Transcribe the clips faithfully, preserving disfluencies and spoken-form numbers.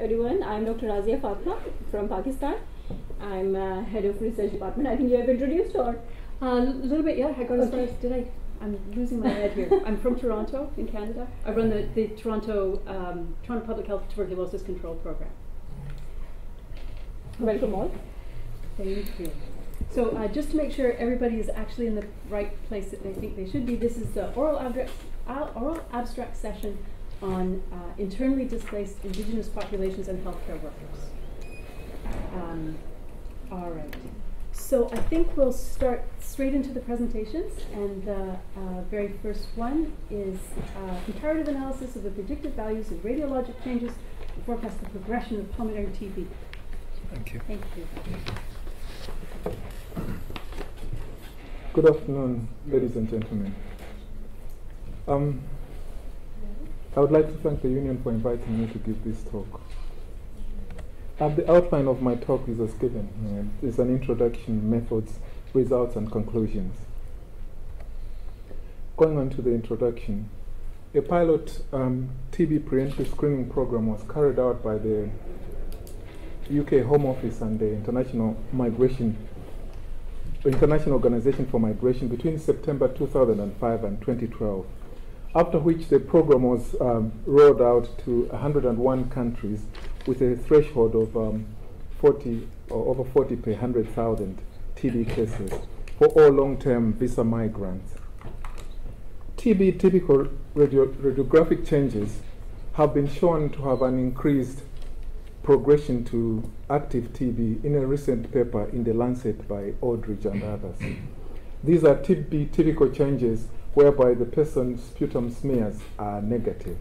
everyone. I'm Doctor Razia Fatma from Pakistan. I'm uh, head of research department. I think you have introduced or? A uh, little bit, yeah. I got as far Okay. as, did I? I'm losing my head here. I'm from Toronto, in Canada. I run the, the Toronto um, Toronto Public Health Tuberculosis Control Program. Welcome all. Thank you. So uh, just to make sure everybody is actually in the right place that they think they should be, this is the oral, abstract, uh, oral abstract session on uh, internally displaced indigenous populations and healthcare workers. Um, all right. So I think we'll start straight into the presentations, and the uh, very first one is uh, comparative analysis of the predictive values of radiologic changes to forecast the progression of pulmonary T B. Thank you. Thank you. Good afternoon, ladies and gentlemen. Um, I would like to thank the union for inviting me to give this talk. Uh, the outline of my talk is as given. Uh, it's an introduction, methods, results, and conclusions. Going on to the introduction, a pilot um, T B preemptive screening program was carried out by the U K Home Office and the International Migration, International Organization for Migration between September two thousand five and twenty twelve, after which the program was um, rolled out to one hundred and one countries with a threshold of um, forty or over forty per one hundred thousand T B cases for all long-term visa migrants. T B typical radio radiographic changes have been shown to have an increased progression to active T B in a recent paper in the Lancet by Aldridge and others. These are T B typical changes whereby the person's sputum smears are negative.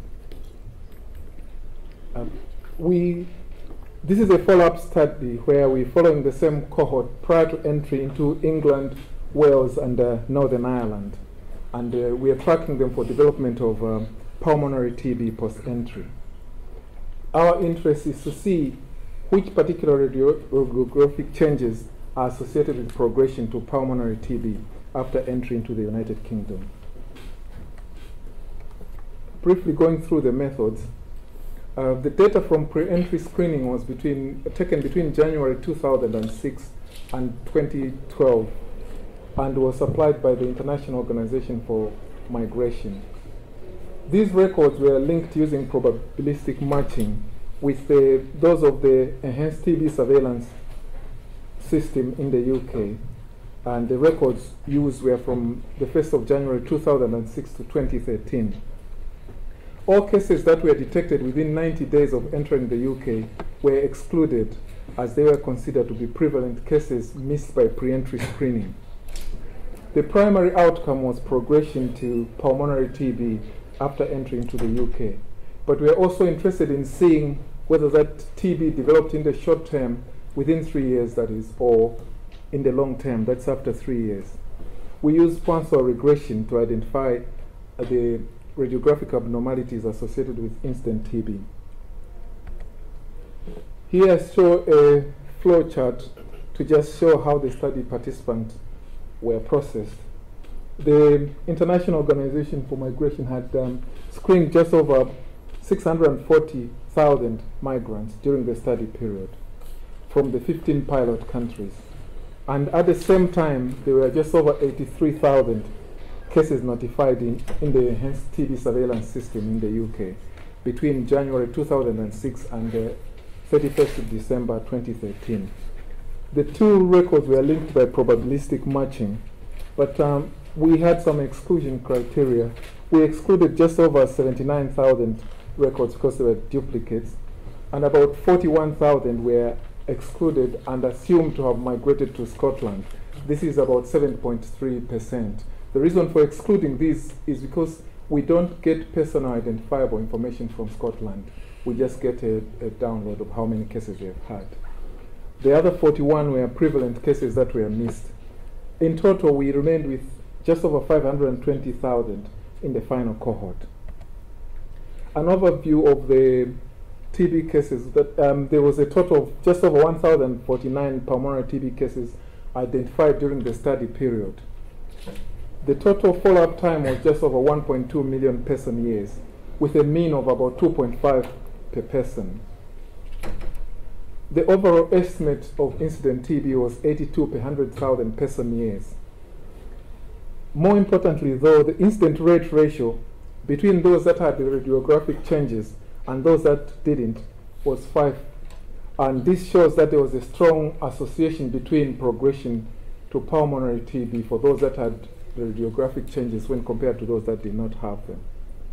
Um, we, this is a follow-up study where we're following the same cohort prior to entry into England, Wales, and uh, Northern Ireland. And uh, we are tracking them for development of um, pulmonary T B post-entry. Our interest is to see which particular radiographic changes are associated with progression to pulmonary T B after entry into the United Kingdom. Briefly going through the methods, uh, the data from pre-entry screening was between, taken between January two thousand six and twenty twelve and was supplied by the International Organization for Migration. These records were linked using probabilistic matching with the, those of the enhanced T B surveillance system in the U K. And the records used were from the first of January two thousand six to twenty thirteen. All cases that were detected within ninety days of entering the U K were excluded as they were considered to be prevalent cases missed by pre-entry screening. The primary outcome was progression to pulmonary T B after entering to the U K. But we are also interested in seeing whether that T B developed in the short term, within three years that is, or in the long term, that's after three years. We use Poisson regression to identify uh, the radiographic abnormalities associated with incident T B. Here I show a flow chart to just show how the study participants were processed. The International Organization for Migration had um, screened just over six hundred forty thousand migrants during the study period from the fifteen pilot countries. And at the same time, there were just over eighty-three thousand cases notified in, in the enhanced T B surveillance system in the U K between January two thousand six and the thirty-first of December twenty thirteen. The two records were linked by probabilistic matching, but um, we had some exclusion criteria. We excluded just over seventy-nine thousand records because they were duplicates, and about forty-one thousand were excluded and assumed to have migrated to Scotland. This is about seven point three percent. The reason for excluding these is because we don't get personal identifiable information from Scotland. We just get a, a download of how many cases they've had. The other forty-one were prevalent cases that were missed. In total, we remained with just over five hundred twenty thousand in the final cohort. An overview of the T B cases, that um, there was a total of just over one thousand forty-nine pulmonary T B cases identified during the study period. The total follow-up time was just over one point two million person years, with a mean of about two point five per person. the overall estimate of incident T B was eighty-two per one hundred thousand person years. More importantly, though, the incident rate ratio between those that had the radiographic changes and those that didn't was five. And this shows that there was a strong association between progression to pulmonary T B for those that had radiographic changes when compared to those that did not have them.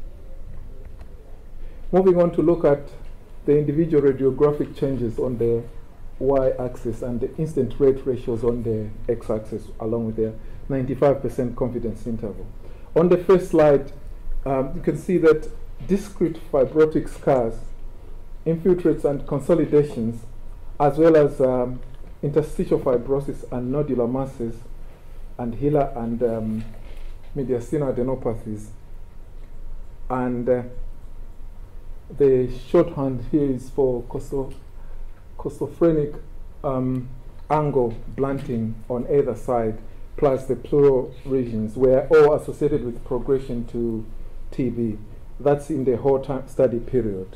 Moving on to look at the individual radiographic changes on the y-axis and the incident rate ratios on the x-axis, along with their ninety-five percent confidence interval. On the first slide, um, you can see that discrete fibrotic scars, infiltrates and consolidations, as well as um, interstitial fibrosis and nodular masses, and hilar and um, mediastinal adenopathies. And uh, the shorthand here is for costo costophrenic um, angle blunting on either side, plus the pleural regions, were all associated with progression to T B. That's in the whole time study period.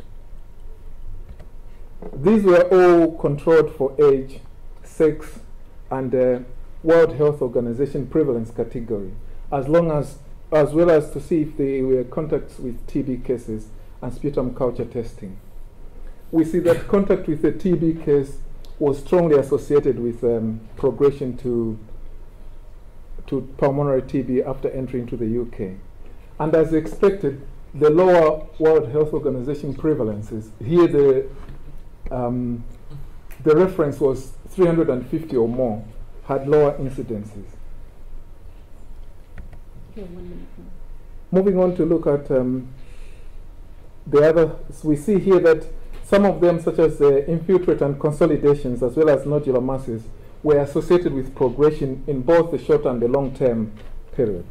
These were all controlled for age, sex, and uh, World Health Organization prevalence category, as long as, as well as to see if they were contacts with T B cases and sputum culture testing. We see that contact with a T B case was strongly associated with um, progression to, to pulmonary T B after entry into the U K. And as expected, the lower World Health Organization prevalences, here the, um, the reference was three hundred fifty or more, had lower incidences. Okay, one minute more. Moving on to look at um, the other, so we see here that some of them, such as the infiltrate and consolidations, as well as nodular masses, were associated with progression in both the short and the long-term period.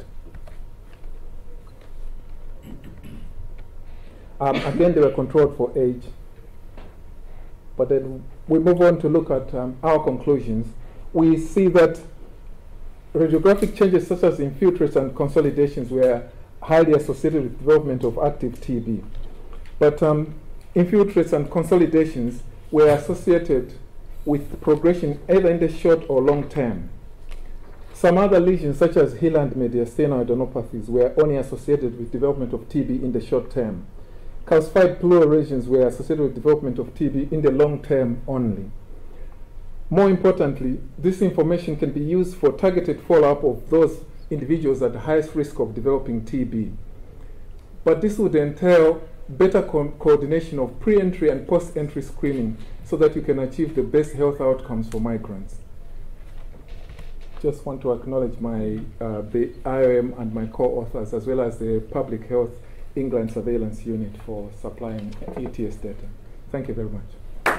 Um, again, they were controlled for age. But then we move on to look at um, our conclusions. We see that radiographic changes such as infiltrates and consolidations were highly associated with development of active T B. But um, infiltrates and consolidations were associated with progression either in the short or long term. Some other lesions such as hilar and mediastinal adenopathies were only associated with development of T B in the short term. Calcified pleural regions were associated with development of T B in the long term only. More importantly, this information can be used for targeted follow-up of those individuals at the highest risk of developing T B. But this would entail better co coordination of pre-entry and post-entry screening so that you can achieve the best health outcomes for migrants. Just want to acknowledge my, uh, the I O M and my co-authors, as well as the Public Health England Surveillance Unit for supplying E T S data. Thank you very much.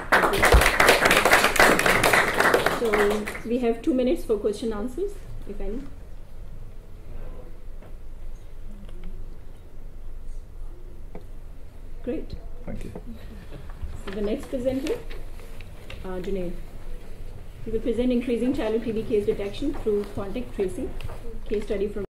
So we have two minutes for question answers, if any. Great. Thank you. So the next presenter, uh, Junaid. He will present increasing childhood T B case detection through contact tracing, case study from.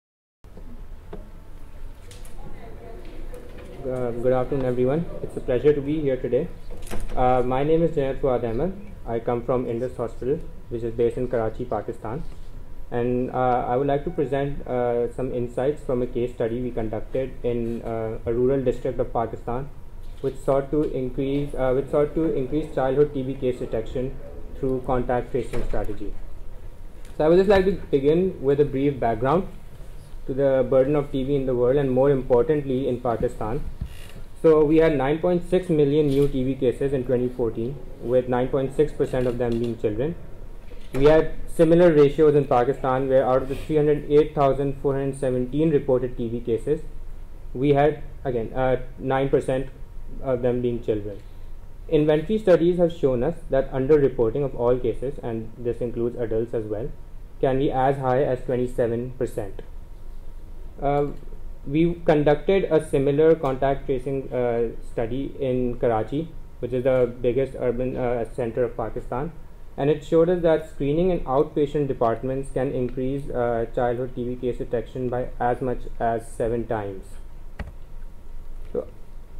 Uh, good afternoon, everyone. It's a pleasure to be here today. Uh, my name is Junaid Fuad Ahmed. I come from Indus Hospital, which is based in Karachi, Pakistan. And uh, I would like to present uh, some insights from a case study we conducted in uh, a rural district of Pakistan, which sought to increase, uh, which sought to increase childhood T B case detection through contact tracing strategy. So I would just like to begin with a brief background to the burden of T B in the world, and more importantly in Pakistan. So we had nine point six million new T B cases in twenty fourteen, with nine point six percent of them being children. We had similar ratios in Pakistan, where out of the three hundred eight thousand four hundred seventeen reported T B cases, we had again uh, nine percent of them being children. Inventory studies have shown us that underreporting of all cases, and this includes adults as well, can be as high as twenty-seven percent. Uh, we conducted a similar contact tracing uh, study in Karachi, which is the biggest urban uh, center of Pakistan, and it showed us that screening in outpatient departments can increase uh, childhood T B case detection by as much as seven times. So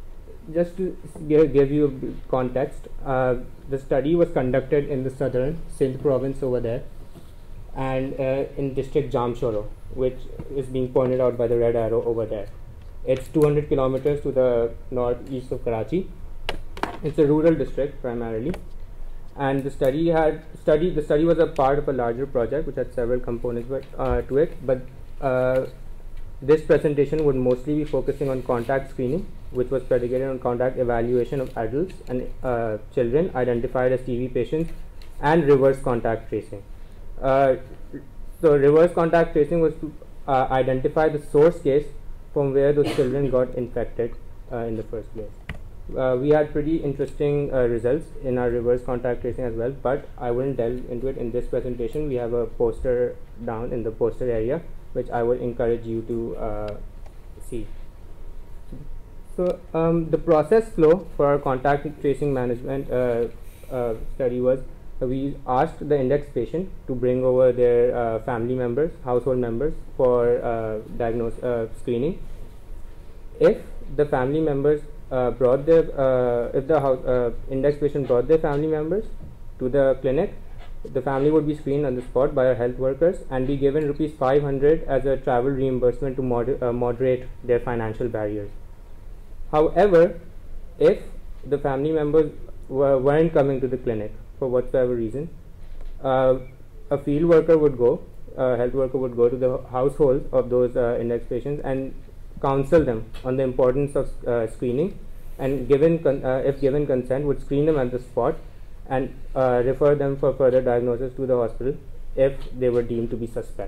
just to give, give you a b- context, uh, the study was conducted in the southern Sindh province over there, and uh, in district Jamshoro, which is being pointed out by the red arrow over there. It's two hundred kilometers to the northeast of Karachi. It's a rural district primarily, and the study had study the study was a part of a larger project which had several components but, uh, to it. But uh, this presentation would mostly be focusing on contact screening, which was predicated on contact evaluation of adults and uh, children identified as T B patients, and reverse contact tracing. Uh, so reverse contact tracing was to uh, identify the source case from where those children got infected uh, in the first place. Uh, we had pretty interesting uh, results in our reverse contact tracing as well, but I wouldn't delve into it in this presentation. We have a poster down in the poster area, which I would encourage you to uh, see. So um, the process flow for our contact tracing management uh, uh, study was uh, we asked the index patient to bring over their uh, family members, household members for uh, diagnose uh, screening. If the family members uh, brought their, uh, if the house, uh, index patient brought their family members to the clinic, the family would be screened on the spot by our health workers and be given rupees five hundred as a travel reimbursement to moder uh, moderate their financial barriers. However, if the family members were, weren't coming to the clinic for whatsoever reason, uh, a field worker would go, a health worker would go to the households of those uh, index patients and counsel them on the importance of uh, screening, and given con uh, if given consent, would screen them at the spot and uh, refer them for further diagnosis to the hospital if they were deemed to be suspect.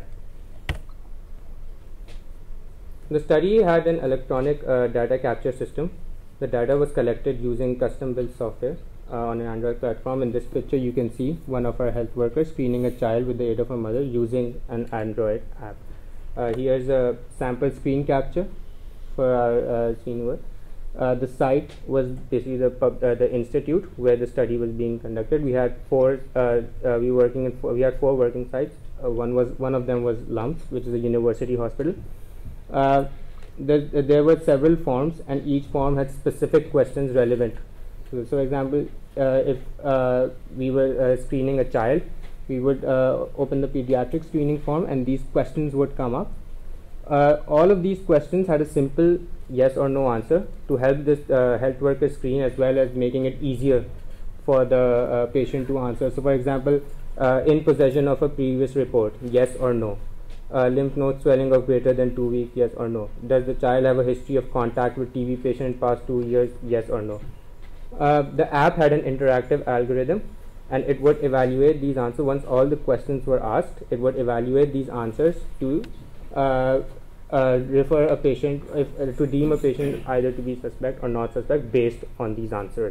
The study had an electronic uh, data capture system. The data was collected using custom-built software uh, on an Android platform. In this picture, you can see one of our health workers screening a child with the aid of a mother using an Android app. Uh, here's a sample screen capture for our uh, screen work. Uh, the site was basically the pub, uh, the institute where the study was being conducted. We had four. Uh, uh, we working in four, we had four working sites. Uh, one was one of them was Lumps, which is a university hospital. Uh, there, there were several forms, and each form had specific questions relevant. So, for example, uh, if uh, we were uh, screening a child, we would uh, open the pediatric screening form, and these questions would come up. Uh, all of these questions had a simple yes or no answer to help this uh, health worker screen, as well as making it easier for the uh, patient to answer. So, for example, uh, in possession of a previous report, yes or no. Uh, lymph node swelling of greater than two weeks, yes or no. Does the child have a history of contact with T B patient in past two years, yes or no. Uh, the app had an interactive algorithm, and it would evaluate these answers. Once all the questions were asked, it would evaluate these answers to uh, uh, refer a patient, if, uh, to deem a patient either to be suspect or not suspect based on these answers.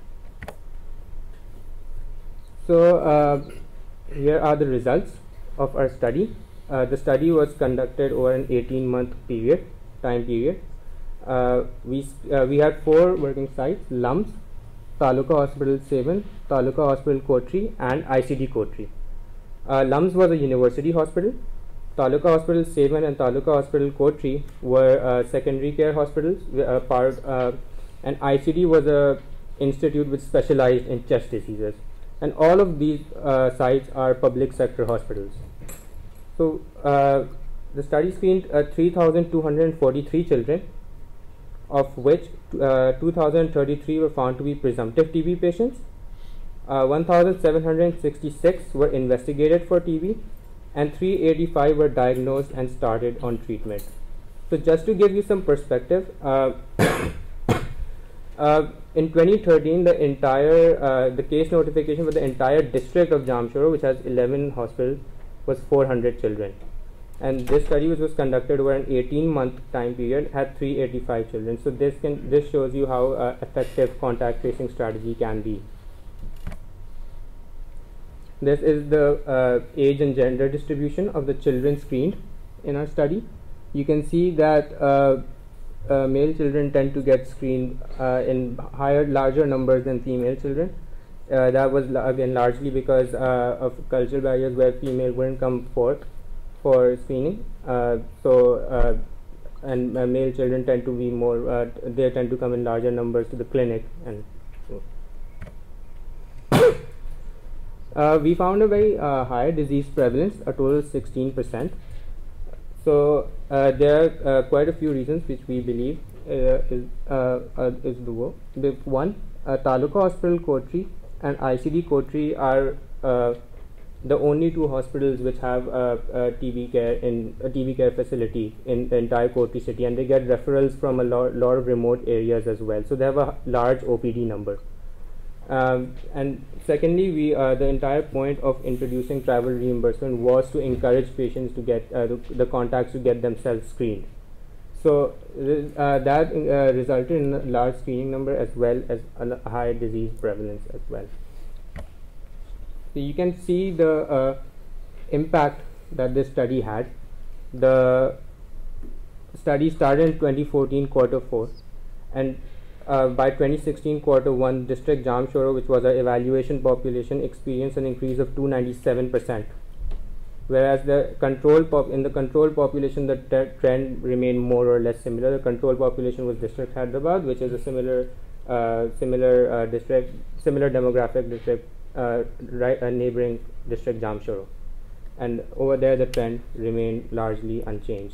So uh, here are the results of our study. Uh, the study was conducted over an eighteen month period, time period. Uh, we, uh, we had four working sites: Lumps, Taluka Hospital Seven, Taluka Hospital Kotri, and I C D Kotri. Uh, Lumps was a university hospital. Taluka Hospital Seven and Taluka Hospital Kotri were uh, secondary care hospitals, uh, part, uh, and I C D was a institute which specialized in chest diseases. And all of these uh, sites are public sector hospitals. So uh, the study screened uh, three thousand two hundred forty-three children, of which uh, two thousand thirty-three were found to be presumptive T B patients. Uh, one thousand seven hundred sixty-six were investigated for T B, and three hundred eighty-five were diagnosed and started on treatment. So just to give you some perspective, uh, uh, in twenty thirteen, the entire uh, the case notification for the entire district of Jamshoro, which has eleven hospitals, was four hundred children, and this study, which was conducted over an eighteen month time period, had three hundred eighty-five children. So this can this shows you how uh, effective contact tracing strategy can be. This is the uh, age and gender distribution of the children screened in our study. You can see that uh, uh, male children tend to get screened uh, in higher, larger numbers than female children. Uh, that was again largely because uh, of cultural barriers where female wouldn't come forth for screening. Uh, so uh, and uh, male children tend to be more, uh, they tend to come in larger numbers to the clinic. And so uh, we found a very uh, high disease prevalence, a total of sixteen percent. So uh, there are uh, quite a few reasons which we believe uh, is, uh, uh, is the wo- the one, uh, Taluka Hospital Kotri and I C D Kotri are uh, the only two hospitals which have uh, uh, T B care in a T B care facility in the entire Kotri city, and they get referrals from a lot, lot of remote areas as well. So they have a large O P D number. Um, and secondly, we uh, the entire point of introducing travel reimbursement was to encourage patients to get uh, the, the contacts to get themselves screened. So uh, that uh, resulted in a large screening number as well as a high disease prevalence as well. So you can see the uh, impact that this study had. The study started in twenty fourteen quarter four, and uh, by twenty sixteen quarter one, district Jamshoro, which was our evaluation population, experienced an increase of two hundred ninety-seven percent. Whereas the control pop in the control population, the t- trend remained more or less similar. The control population was district Hyderabad, which is a similar, uh, similar uh, district, similar demographic district, uh, right, uh, neighboring district Jamshoro, and over there the trend remained largely unchanged.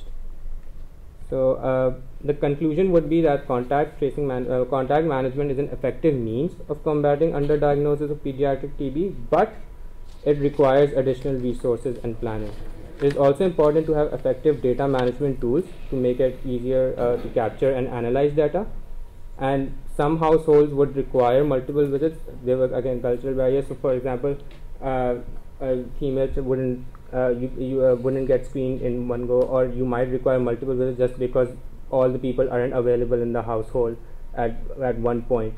So uh, the conclusion would be that contact tracing, man- uh, contact management is an effective means of combating underdiagnosis of pediatric T B, but it requires additional resources and planning. It is also important to have effective data management tools to make it easier uh, to capture and analyze data. And some households would require multiple visits. There were again cultural barriers. So, for example, uh, a female wouldn't uh, you, you uh, wouldn't get screened in one go, or you might require multiple visits just because all the people aren't available in the household at at one point.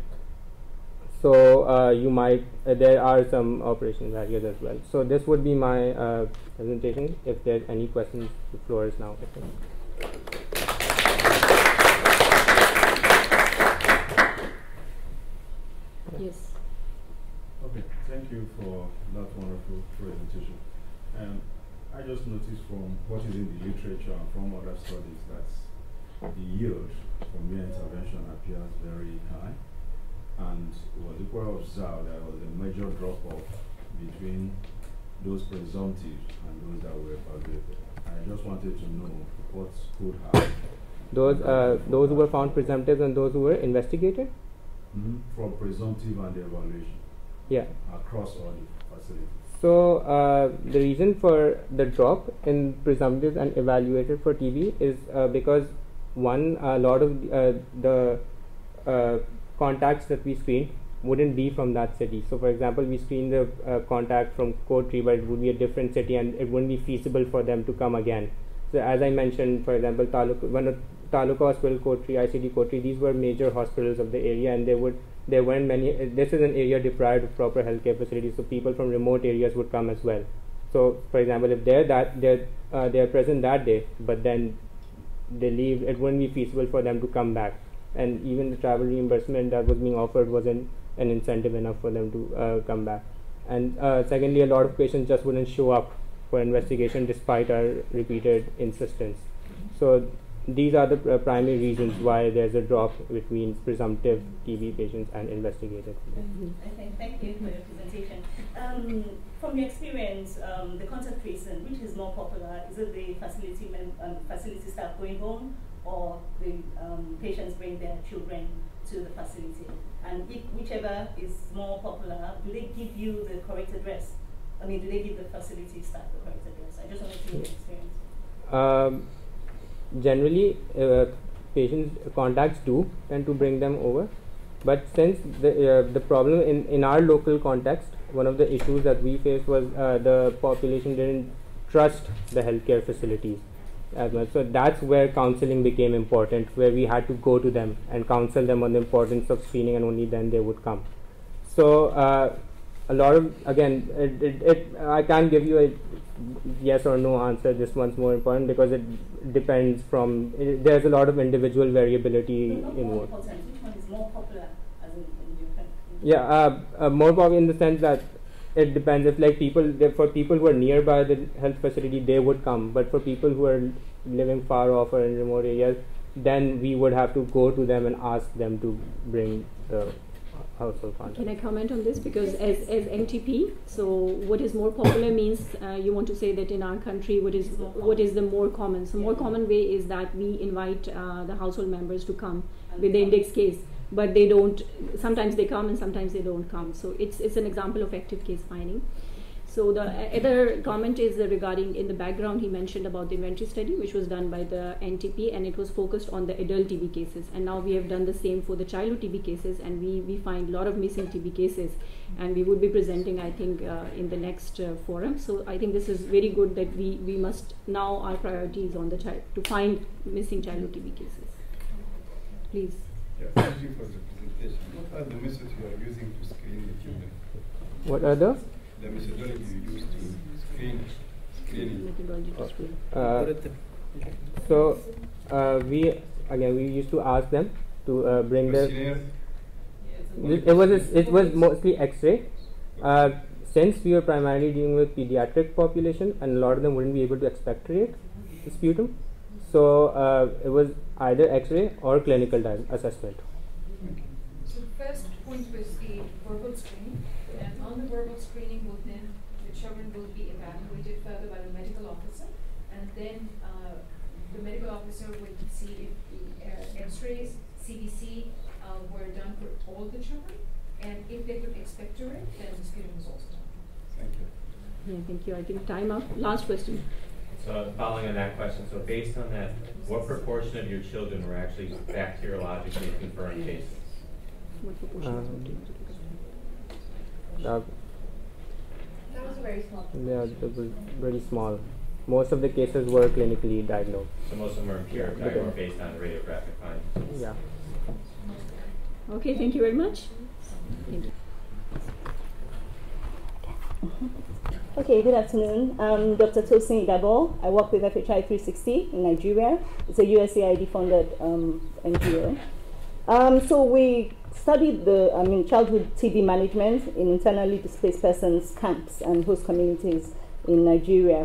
So uh, you might uh, there are some operational barriers as well. So this would be my uh, presentation. If there's any questions, the floor is now open. Yes. Okay, thank you for that wonderful presentation. Um, I just noticed from what is in the literature and from other studies that the yield from mere intervention appears very high. And it was equally observed that there was a major drop-off between those presumptive and those that were evaluated. I just wanted to know what could have. Those uh, those who were found presumptive and those who were investigated? Mm-hmm. From presumptive and evaluation. Yeah. Across all the facilities. So uh, the reason for the drop in presumptive and evaluated for T B is uh, because one, a lot of uh, the uh, contacts that we screen wouldn't be from that city. So for example, we screen the uh, contact from Kotri, but it would be a different city and it wouldn't be feasible for them to come again. So as I mentioned, for example, Taluka, one of Taluka Hospital Kotri, I C D Kotri, these were major hospitals of the area, and they would there weren't many. Uh, this is an area deprived of proper healthcare facilities, so people from remote areas would come as well. So for example, if they're that they're uh, they're present that day, but then they leave, it wouldn't be feasible for them to come back. And even the travel reimbursement that was being offered wasn't an incentive enough for them to uh, come back. And uh, secondly, a lot of patients just wouldn't show up for investigation despite our repeated insistence. So these are the uh, primary reasons why there's a drop between presumptive T B patients and investigated. Mm-hmm. Okay, thank you for your presentation. Um, from your experience, um, the contact tracing, which is more popular? Is it the facility mem- um, facility staff going home, or the um, patients bring their children to the facility? And if whichever is more popular, do they give you the correct address? I mean, do they give the facility staff the correct address? I just want to see your experience. Um, generally, uh, patients contacts do tend to bring them over, but since the uh, the problem in in our local context, one of the issues that we faced was uh, the population didn't trust the healthcare facilities as much. So that's where counseling became important, where we had to go to them and counsel them on the importance of screening, and only then they would come. So uh, a lot of, again, it, it, it I can't give you a yes or no answer. This one's more important because it depends from, it, there's a lot of individual variability No, in more what. important. Which one is more popular as in, in your country? Yeah, uh, uh, more popular in the sense that it depends. If like people, for people who are nearby the health facility, they would come. But for people who are living far off or in remote areas, then we would have to go to them and ask them to bring the household contact. Can I comment on this? Because as, as N T P, so what is more popular means uh, you want to say that in our country, what is what is the more common? So more common way is that we invite uh, the household members to come with the index case, but they don't. Sometimes they come and sometimes they don't come. So it's it's an example of active case finding. So the other comment is regarding, in the background he mentioned about the inventory study which was done by the N T P, and it was focused on the adult T B cases, and now we have done the same for the childhood T B cases, and we, we find a lot of missing T B cases, and we would be presenting I think uh, in the next uh, forum. So I think this is very good that we, we must, now our priority is on the child, to find missing childhood T B cases. Please. Yeah, thank you for the presentation. What are the methods you are using to screen the children? What are the? The methodology you use to screen, screening. Uh, so uh, we again we used to ask them to uh, bring their. It, it was a, it was mostly X-ray. Uh, since we were primarily dealing with pediatric population, and a lot of them wouldn't be able to expectorate the sputum, so uh, it was either X-ray or clinical assessment. So the first point was the verbal screening. And on the verbal screening, will then the children will be evaluated further by the medical officer, and then uh, the medical officer would see if the uh, X-rays, C B C uh, were done for all the children, and if they could expectorate, then the sputum was also done. Thank you. Yeah, thank you. I think time up. Last question. So following on that question, so based on that, what proportion of your children were actually bacteriologically confirmed cases? What proportion? Um, That Uh, was a very small. yeah, it was very small. Most of the cases were clinically diagnosed. So most of them were empiric, Yeah. or based on radiographic findings. Yeah. Okay, thank you very much. Thank you. Okay, good afternoon. I'm Doctor Tosin Idabo. I work with F H I three sixty in Nigeria. It's a U S A I D funded um, N G O. Um, so we studied the, I mean, childhood T B management in internally displaced persons camps and host communities in Nigeria.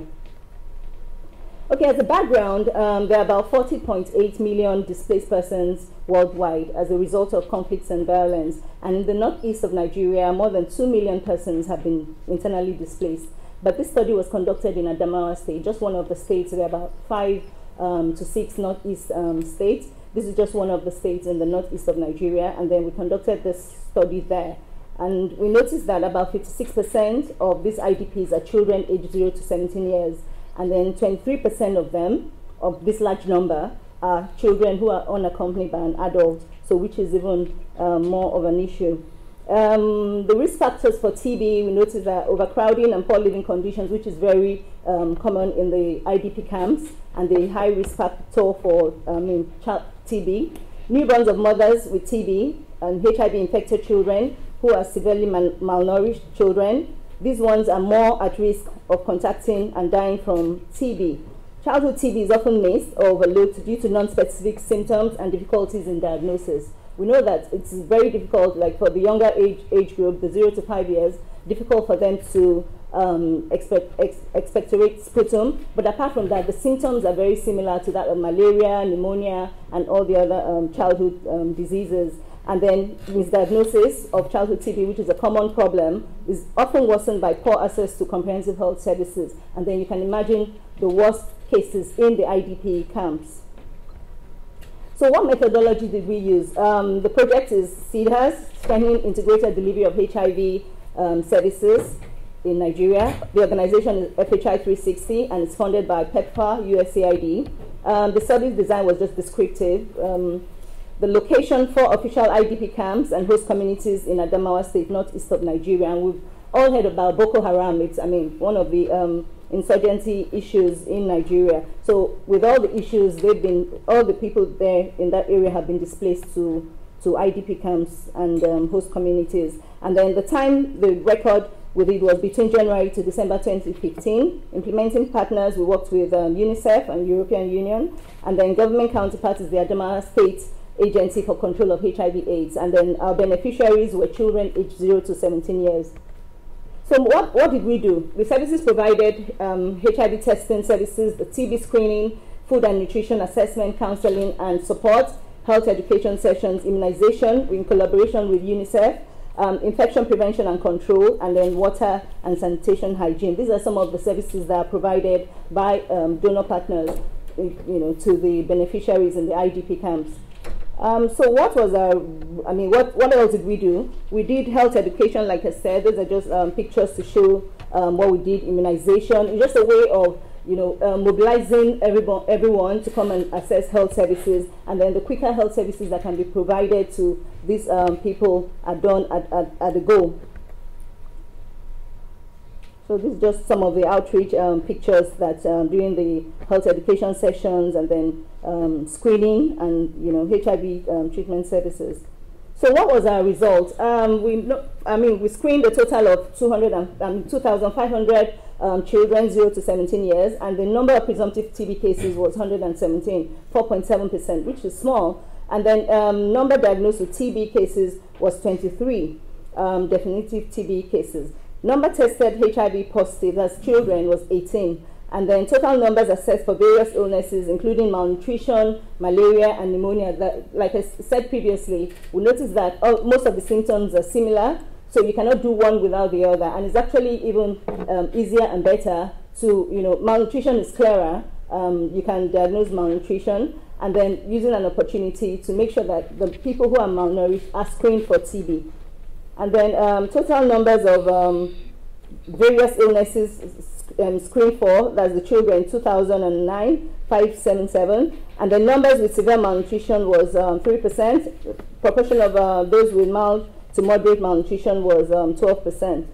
Okay, as a background, um, there are about forty point eight million displaced persons worldwide as a result of conflicts and violence. And in the northeast of Nigeria, more than two million persons have been internally displaced. But this study was conducted in Adamawa State, just one of the states. There are about five um, to six northeast um, states. This is just one of the states in the northeast of Nigeria, and then we conducted this study there. And we noticed that about fifty-six percent of these I D Ps are children aged zero to seventeen years, and then twenty-three percent of them, of this large number, are children who are unaccompanied by an adult, so which is even um, more of an issue. Um, the risk factors for T B, we noticed that overcrowding and poor living conditions, which is very um, common in the I D P camps, and the high risk factor for um, child T B. Newborns of mothers with T B and H I V infected children who are severely mal malnourished children. These ones are more at risk of contacting and dying from T B. Childhood T B is often missed or overlooked due to non-specific symptoms and difficulties in diagnosis. We know that it's very difficult, like for the younger age age group, the zero to five years, difficult for them to um, expect, ex expectorate sputum. But apart from that, the symptoms are very similar to that of malaria, pneumonia, and all the other um, childhood um, diseases. And then misdiagnosis of childhood T B, which is a common problem, is often worsened by poor access to comprehensive health services. And then you can imagine the worst cases in the I D P camps. So what methodology did we use? Um, the project is C D A S, Strengthening Integrated Delivery of H I V um, Services in Nigeria. The organization is F H I three sixty, and it's funded by PEPFAR, U S A I D. Um, the study design was just descriptive. Um, the location for official I D P camps and host communities in Adamawa State, northeast of Nigeria. And we've all heard about Boko Haram. It's, I mean, one of the um, insurgency issues in Nigeria. So with all the issues, they've been, all the people there in that area have been displaced to, to I D P camps and um, host communities. And then the time, the record with it was between January to December twenty fifteen. Implementing partners, we worked with um, UNICEF and European Union. And then government counterparts is the Adamawa State Agency for Control of H I V AIDS. And then our beneficiaries were children aged zero to seventeen years. So what, what did we do? The services provided um, H I V testing services, the T B screening, food and nutrition assessment, counseling and support, health education sessions, immunization in collaboration with UNICEF, um, infection prevention and control, and then water and sanitation hygiene. These are some of the services that are provided by um, donor partners, you know, to the beneficiaries in the I D P camps. Um, so what was our, I mean, what, what else did we do? We did health education, like I said. These are just um, pictures to show um, what we did, immunization. It's just a way of, you know, uh, mobilizing everyone, everyone to come and access health services, and then the quicker health services that can be provided to these um, people are done at, at, at the go. So this is just some of the outreach um, pictures that um, during the health education sessions, and then um, screening and, you know, H I V um, treatment services. So what was our result? Um, we, I mean, we screened a total of two hundred and, um, two thousand five hundred um, children zero to seventeen years, and the number of presumptive T B cases was one hundred seventeen, four point seven percent, which is small. And then um, number diagnosed with T B cases was twenty-three um, definitive T B cases. Number tested H I V positive, as children, was eighteen. And then total numbers assessed for various illnesses, including malnutrition, malaria, and pneumonia. That, like I said previously, we noticed that all, most of the symptoms are similar, so you cannot do one without the other. And it's actually even um, easier and better to, you know, malnutrition is clearer. Um, you can diagnose malnutrition, and then using an opportunity to make sure that the people who are malnourished are screened for T B. And then um, total numbers of um, various illnesses um, screened for, that's the children, two thousand nine, five seventy-seven. And the numbers with severe malnutrition was um, three percent. Proportion of uh, those with mild to moderate malnutrition was um, twelve percent.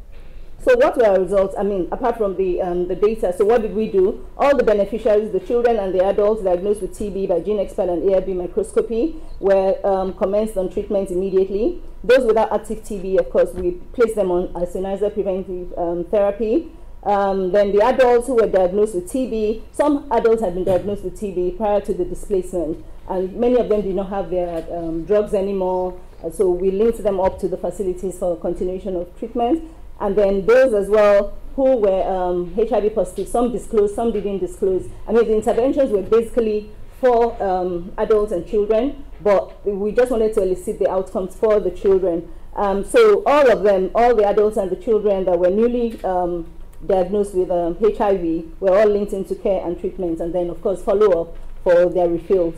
So what were our results? I mean, apart from the, um, the data, so what did we do? All the beneficiaries, the children and the adults diagnosed with T B by GeneXpert and A I B microscopy were um, commenced on treatment immediately. Those without active T B, of course, we placed them on isoniazid preventive um, therapy. Um, then the adults who were diagnosed with T B, some adults had been diagnosed with T B prior to the displacement, and many of them did not have their um, drugs anymore, uh, so we linked them up to the facilities for continuation of treatment. And then those as well who were um, H I V positive, some disclosed, some didn't disclose. I mean, the interventions were basically for um, adults and children, but we just wanted to elicit the outcomes for the children. Um, so all of them, all the adults and the children that were newly um, diagnosed with um, H I V were all linked into care and treatment, and then of course follow up for their refills.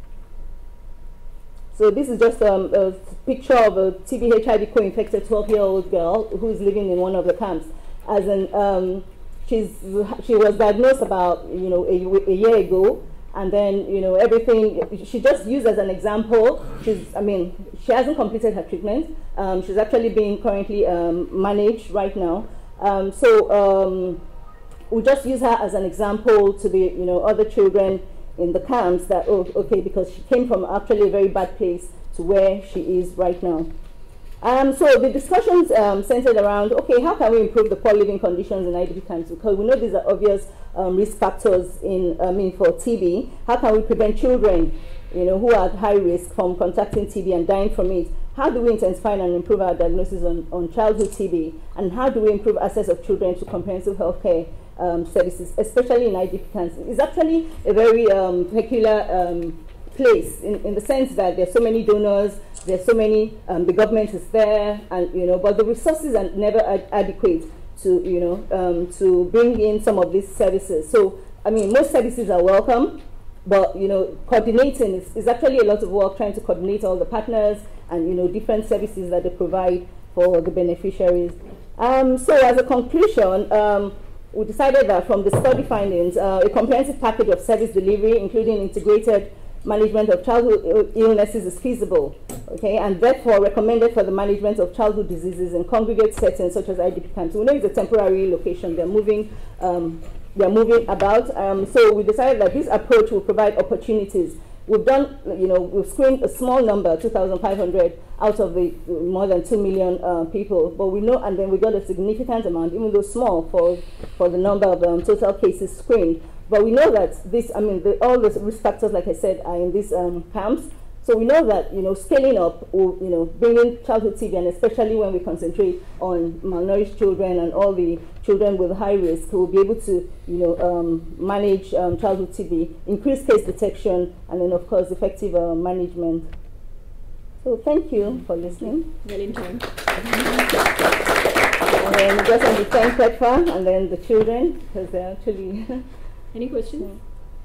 So this is just um, a picture of a T B H I V co-infected twelve-year-old girl who is living in one of the camps. As in, um, she's she was diagnosed about you know a, a year ago, and then you know everything. She just used as an example. She's I mean she hasn't completed her treatment. Um, she's actually being currently um, managed right now. Um, so um, we just use her as an example to the you know other children in the camps that, oh, okay, because she came from actually a very bad place to where she is right now. Um, so the discussions um, centered around, okay, how can we improve the poor living conditions in I D P camps? Because we know these are obvious um, risk factors in, I mean, for T B. How can we prevent children, you know, who are at high risk from contracting T B and dying from it? How do we intensify and improve our diagnosis on, on childhood T B? And how do we improve access of children to comprehensive health care Um, services, especially in I D P camps? It's actually a very um, peculiar um, place in, in the sense that there's so many donors, there's so many, um, the government is there, and you know, but the resources are never ad adequate to you know um, to bring in some of these services. So I mean, most services are welcome, but you know, coordinating is, is actually a lot of work, trying to coordinate all the partners and you know different services that they provide for the beneficiaries. Um, so as a conclusion, um, we decided that from the study findings, uh, a comprehensive package of service delivery, including integrated management of childhood illnesses, is feasible, okay, and therefore recommended for the management of childhood diseases in congregate settings such as I D P camps. We know it's a temporary location; they're moving, um, they're moving about. Um, so we decided that this approach will provide opportunities. We've done, you know, we've screened a small number, two thousand five hundred, out of the more than two million uh, people. But we know, and then we got a significant amount, even though small, for for the number of um, total cases screened. But we know that this, I mean, the, all the risk factors, like I said, are in these um, camps. So we know that, you know, scaling up, will, you know, bringing childhood T B, and especially when we concentrate on malnourished children and all the children with high risk, who will be able to, you know, um, manage um, childhood T B, increase case detection, and then, of course, effective uh, management. So thank you for listening. Well in time. And then just want to thank Petra and then the children, because they're actually... Any questions? Yeah.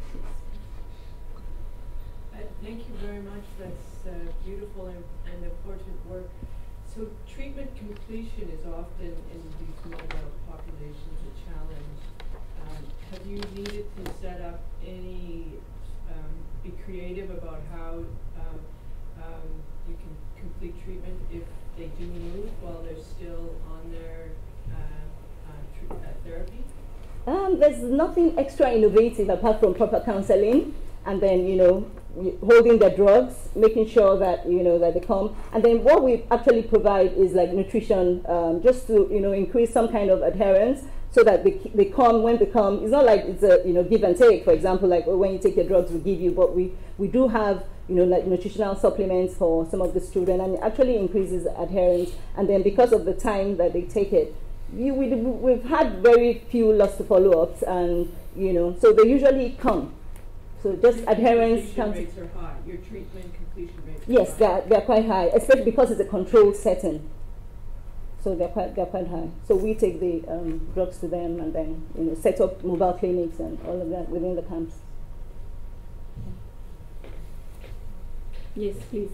Thank you very much. That's uh, beautiful and, and important work. So treatment completion is often in these mobile populations a challenge. Um, have you needed to set up any, um, be creative about how um, um, you can complete treatment if they do move while they're still on their uh, uh, tr uh, therapy? Um, there's nothing extra innovative apart from proper counseling, and then, you know, holding their drugs, making sure that, you know, that they come. And then what we actually provide is like nutrition, um, just to, you know, increase some kind of adherence, so that they, they come, when they come, it's not like it's a, you know, give and take. For example, like when you take your drugs, we give you, but we, we do have, you know, like nutritional supplements for some of the children, and it actually increases adherence. And then because of the time that they take it, we, we, we've had very few loss to follow-ups, and, you know, so they usually come. So just Your adherence. completion rates are high. Your treatment completion rates Yes, are high. they're, they're quite high, especially because it's a controlled setting. So they're quite, they're quite high. So we take the um, drugs to them, and then, you know, set up mobile clinics and all of that within the camps. Yes, please.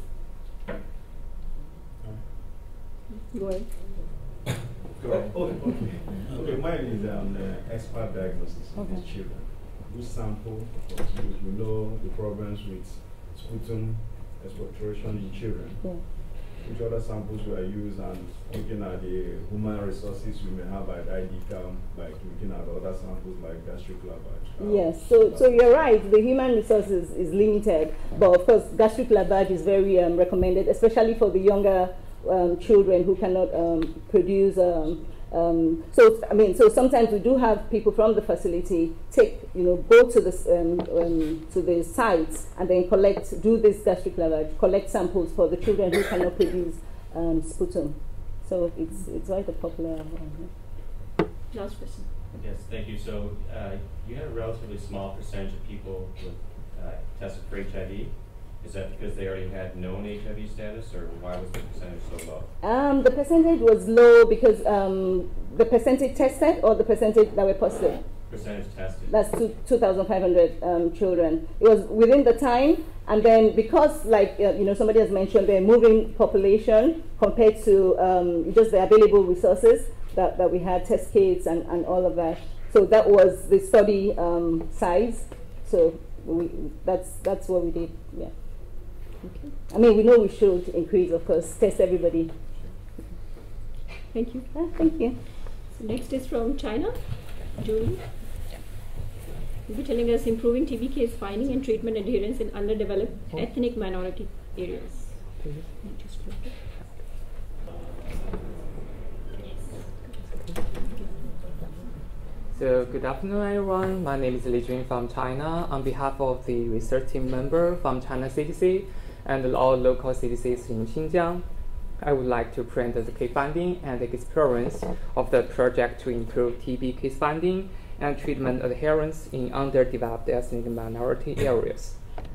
Go ahead. Go ahead. Oh, okay. Okay, mine is um, uh, expert diagnosis of Okay. these children. We sample, we know the problems with sputum expectoration in children. Yeah. Which other samples were used, and looking at the human resources we may have at I D CAM, like looking at other samples like gastric lavage. Yes, so, so you're right, the human resources is limited, but of course gastric lavage is very um, recommended, especially for the younger um, children who cannot um, produce. Um, um, so I mean, so sometimes we do have people from the facility take, you know, go to the um, um, to the sites and then collect, do this gastric lavage, collect samples for the children who cannot produce um, sputum. So it's it's quite a popular. Um, Last question. Yes, thank you. So uh, you had a relatively small percentage of people with uh, tested for H I V. Is that because they already had known H I V status, or why was the percentage so low? Um, the percentage was low because um, the percentage tested, or the percentage that were positive. Percentage tested. That's two, two thousand five hundred um, children. It was within the time, and then because, like, uh, you know, somebody has mentioned, the moving population compared to um, just the available resources that, that we had, test kits and, and all of that. So that was the study um, size. So we, that's, that's what we did, yeah. Okay. I mean, we know we should increase, of course, test everybody. Thank you. Ah, thank you. So next is from China, Julie. You'll be telling us improving T B case finding and treatment adherence in underdeveloped oh. ethnic minority areas. So good afternoon, everyone. My name is Li Jun from China. On behalf of the research team member from China C D C and all local C D Cs in Xinjiang, I would like to present the case finding and the experience of the project to improve T B case finding and treatment adherence in underdeveloped ethnic minority areas.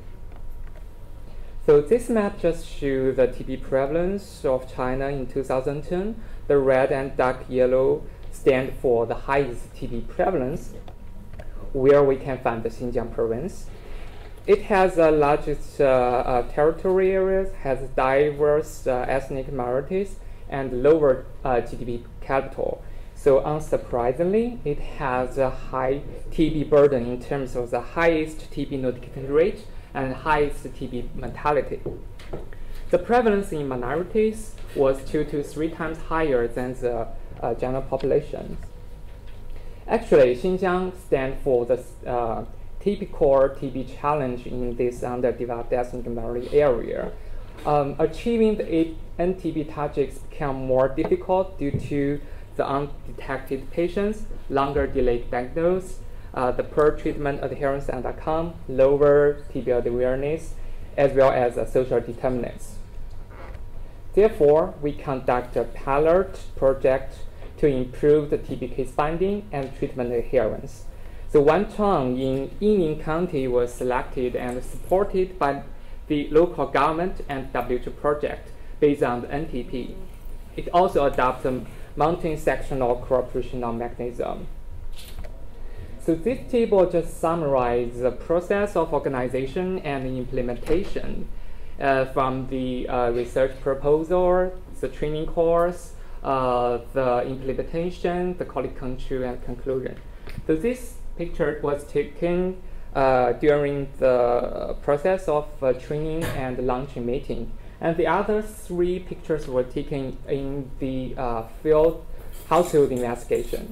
So this map just shows the T B prevalence of China in two thousand ten. The red and dark yellow stand for the highest T B prevalence, where we can find the Xinjiang province. It has the largest uh, uh, territory areas, has diverse uh, ethnic minorities, and lower uh, G D P capital. So unsurprisingly, it has a high T B burden in terms of the highest T B notification rate and highest T B mortality. The prevalence in minorities was two to three times higher than the uh, general population. Actually, Xinjiang stands for the uh, typical T B challenge in this underdeveloped ethnic minority area. Um, achieving the N T B targets become more difficult due to the undetected patients, longer delayed diagnosis, uh, the poor treatment adherence and outcome, lower T B awareness, as well as uh, social determinants. Therefore, we conduct a pilot project to improve the T B case finding and treatment adherence. So one town in Yinning County was selected and supported by the local government and W H O project based on the N T P. It also adopts a multi-sectional cooperation mechanism. So this table just summarizes the process of organization and implementation uh, from the uh, research proposal, the training course, uh, the implementation, the quality control, and conclusion. So this picture was taken uh, during the process of uh, training and launching meeting. And the other three pictures were taken in the uh, field household investigation.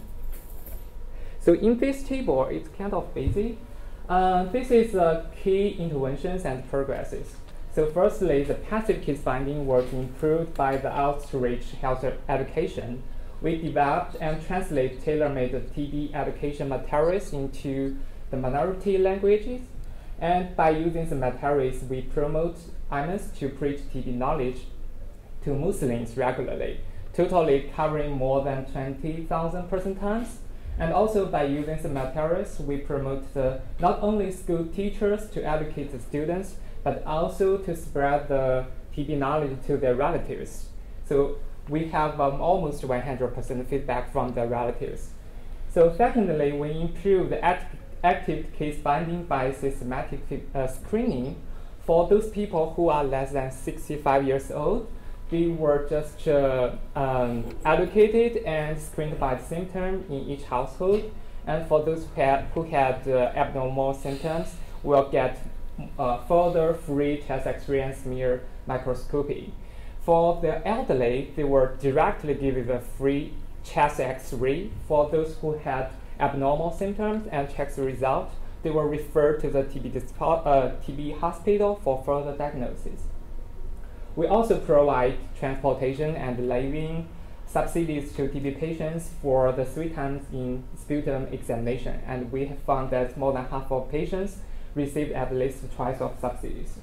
So in this table, it's kind of busy. Uh, this is uh, key interventions and progresses. So firstly, the passive case finding was improved by the outreach health education. We developed and translate tailor-made T B education materials into the minority languages. And by using the materials, we promote imams to preach T B knowledge to Muslims regularly, totally covering more than twenty thousand person times. And also by using the materials, we promote the, not only school teachers to educate the students, but also to spread the T B knowledge to their relatives. So we have um, almost one hundred percent feedback from the relatives. So secondly, we improve the act active case finding by systematic uh, screening. For those people who are less than sixty-five years old, we were just uh, um, allocated and screened by symptom in each household. And for those who had, who had uh, abnormal symptoms, will get uh, further free chest X-ray and smear microscopy. For the elderly, they were directly given a free chest X-ray. For those who had abnormal symptoms and checks the result, they were referred to the T B, uh, T B hospital for further diagnosis. We also provide transportation and living subsidies to T B patients for the three times in sputum examination, and we have found that more than half of patients received at least twice of subsidies.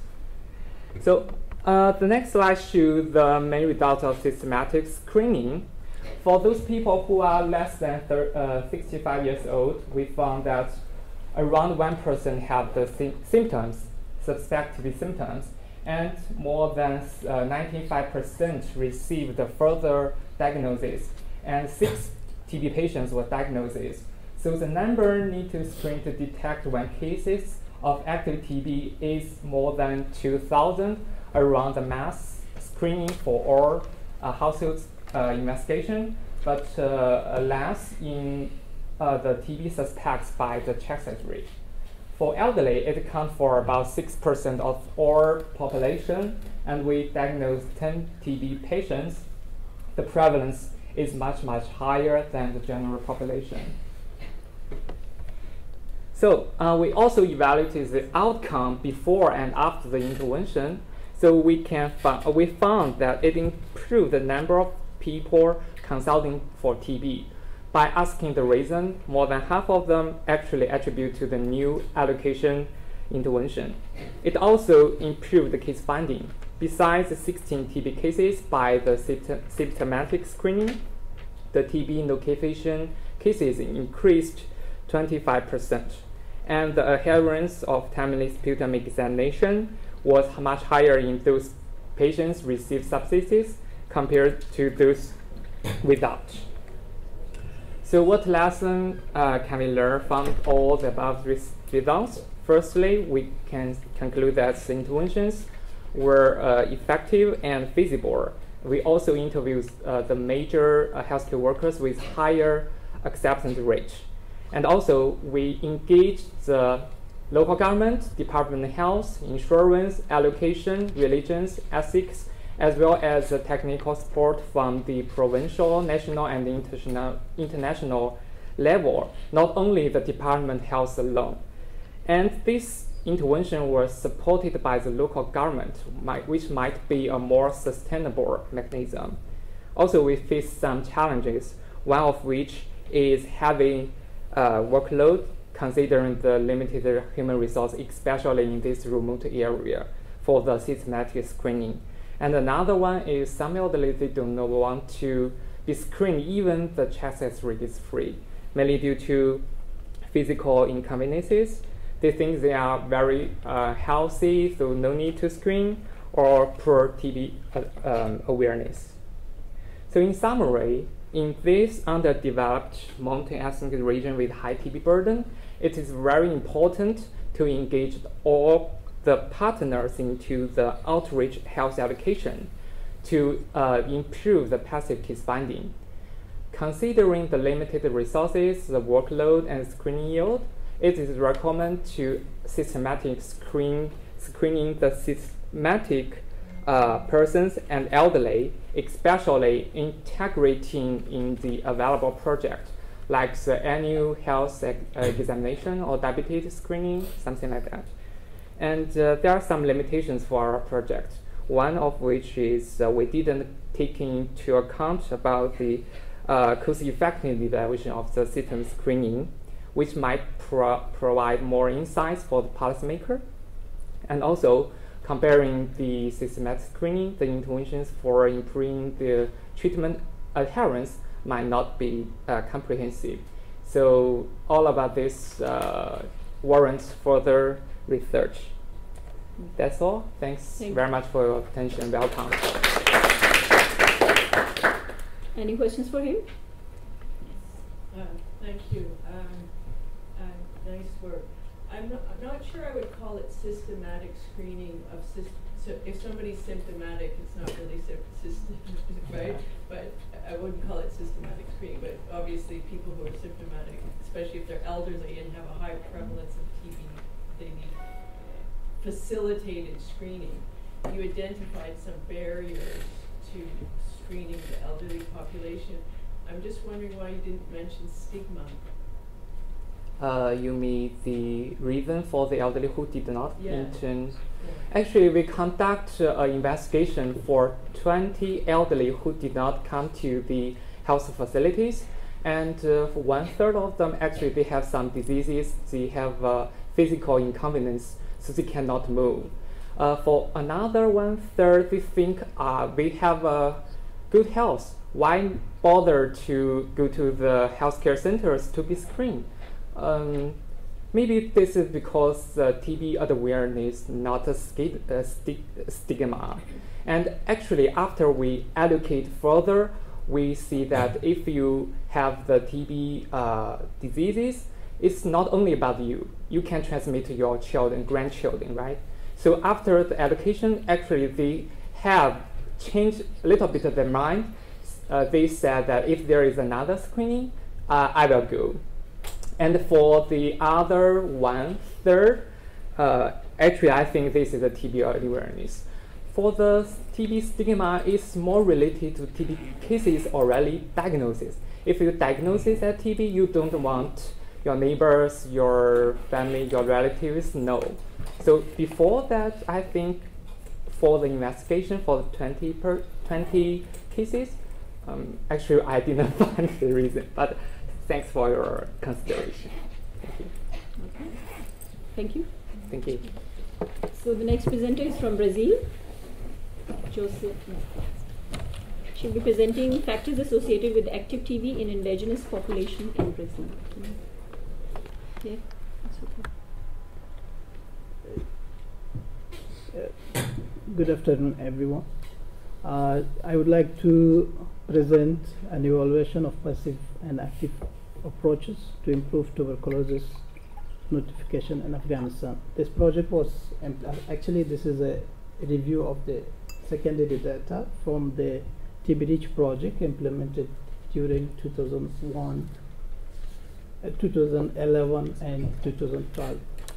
So uh, the next slide shows the main results of systematic screening. For those people who are less than uh, sixty-five years old, we found that around one percent have the sy symptoms, suspect to be symptoms, and more than ninety-five percent uh, received the further diagnosis, and six T B patients were diagnosed. So the number need to screen to detect when cases of active T B is more than two thousand around the mass screening for all uh, households uh, investigation, but uh, less in uh, the T B suspects by the chest X-ray. For elderly, it accounts for about six percent of all population, and we diagnosed ten T B patients. The prevalence is much, much higher than the general population. So uh, we also evaluated the outcome before and after the intervention. So we, can uh, we found that it improved the number of people consulting for T B. By asking the reason, more than half of them actually attribute to the new allocation intervention. It also improved the case finding. Besides the sixteen T B cases by the symptomatic screening, the T B notification cases increased twenty-five percent. And the adherence of timely sputum examination was much higher in those patients received subsidies compared to those without. So what lesson uh, can we learn from all the above results? Firstly, we can conclude that the interventions were uh, effective and feasible. We also interviewed uh, the major uh, healthcare workers with higher acceptance rate. And also, we engaged the local government, Department of Health, insurance, allocation, religions, ethics, as well as the technical support from the provincial, national, and international, international level, not only the Department of Health alone. And this intervention was supported by the local government, might, which might be a more sustainable mechanism. Also, we faced some challenges, one of which is having uh, workload considering the limited human resource, especially in this remote area. for the systematic screening. And another one is some elderly, they do not want to be screened even the chest X-ray is free, mainly due to physical inconveniences. They think they are very uh, healthy, so no need to screen, or poor T B uh, um, awareness. So in summary, in this underdeveloped mountain ethnic region with high T B burden, it is very important to engage all the partners into the outreach health education to uh, improve the passive case finding. Considering the limited resources, the workload, and screening yield, it is recommended to systematic screen, screening the systematic uh, persons and elderly, especially integrating in the available project, like the annual health uh, examination or diabetes screening, something like that. And uh, there are some limitations for our project, one of which is uh, we didn't take into account about the uh, cost-effective evaluation of the system screening, which might pro provide more insights for the policymaker. And also, comparing the systematic screening, the interventions for improving the treatment adherence might not be uh, comprehensive. So all about this uh, warrants further research. That's all. Thanks Thank very much for your attention. Welcome. Any questions for him? Uh, thank you. Um, uh, nice work. I'm not, I'm not sure I would call it systematic screening of system. So if somebody's symptomatic, it's not really systematic, right? But I wouldn't call it systematic screening. But obviously, people who are symptomatic, especially if they're elderly and have a high prevalence of T B, they need facilitated screening. You identified some barriers to screening the elderly population. I'm just wondering why you didn't mention stigma. Uh, you mean the reason for the elderly who did not yeah. intern? Yeah. Actually, we conduct uh, an investigation for twenty elderly who did not come to the health facilities, and uh, for one third of them, actually, they have some diseases. They have uh, physical inconvenience, so they cannot move. Uh, for another one third, they think uh, they have uh, good health. Why bother to go to the healthcare centers to be screened? Um, maybe this is because the T B awareness not a sti uh, sti stigma. And actually, after we educate further, we see that if you have the T B uh, diseases, it's not only about you. You can transmit to your children, grandchildren, right? So after the education, actually they have changed a little bit of their mind. Uh, they said that if there is another screening, uh, I will go. And for the other one third, uh, actually I think this is a T B awareness. For the T B stigma, it's more related to T B cases already diagnosis. If you diagnose it as T B, you don't want your neighbors, your family, your relatives know. So before that, I think for the investigation for the twenty, per, twenty cases, um, actually I didn't find the reason, but thanks for your consideration. Thank you. Okay. Thank you. Thank you. So the next presenter is from Brazil. Joseph. She'll be presenting factors associated with active T B in indigenous population in Brazil. Yeah, that's okay. Uh, good afternoon, everyone. Uh, I would like to present an evaluation of passive and active approaches to improve tuberculosis notification in Afghanistan. This project was, actually this is a review of the secondary data from the T B Reach project implemented during two thousand one, uh, two thousand eleven and two thousand twelve.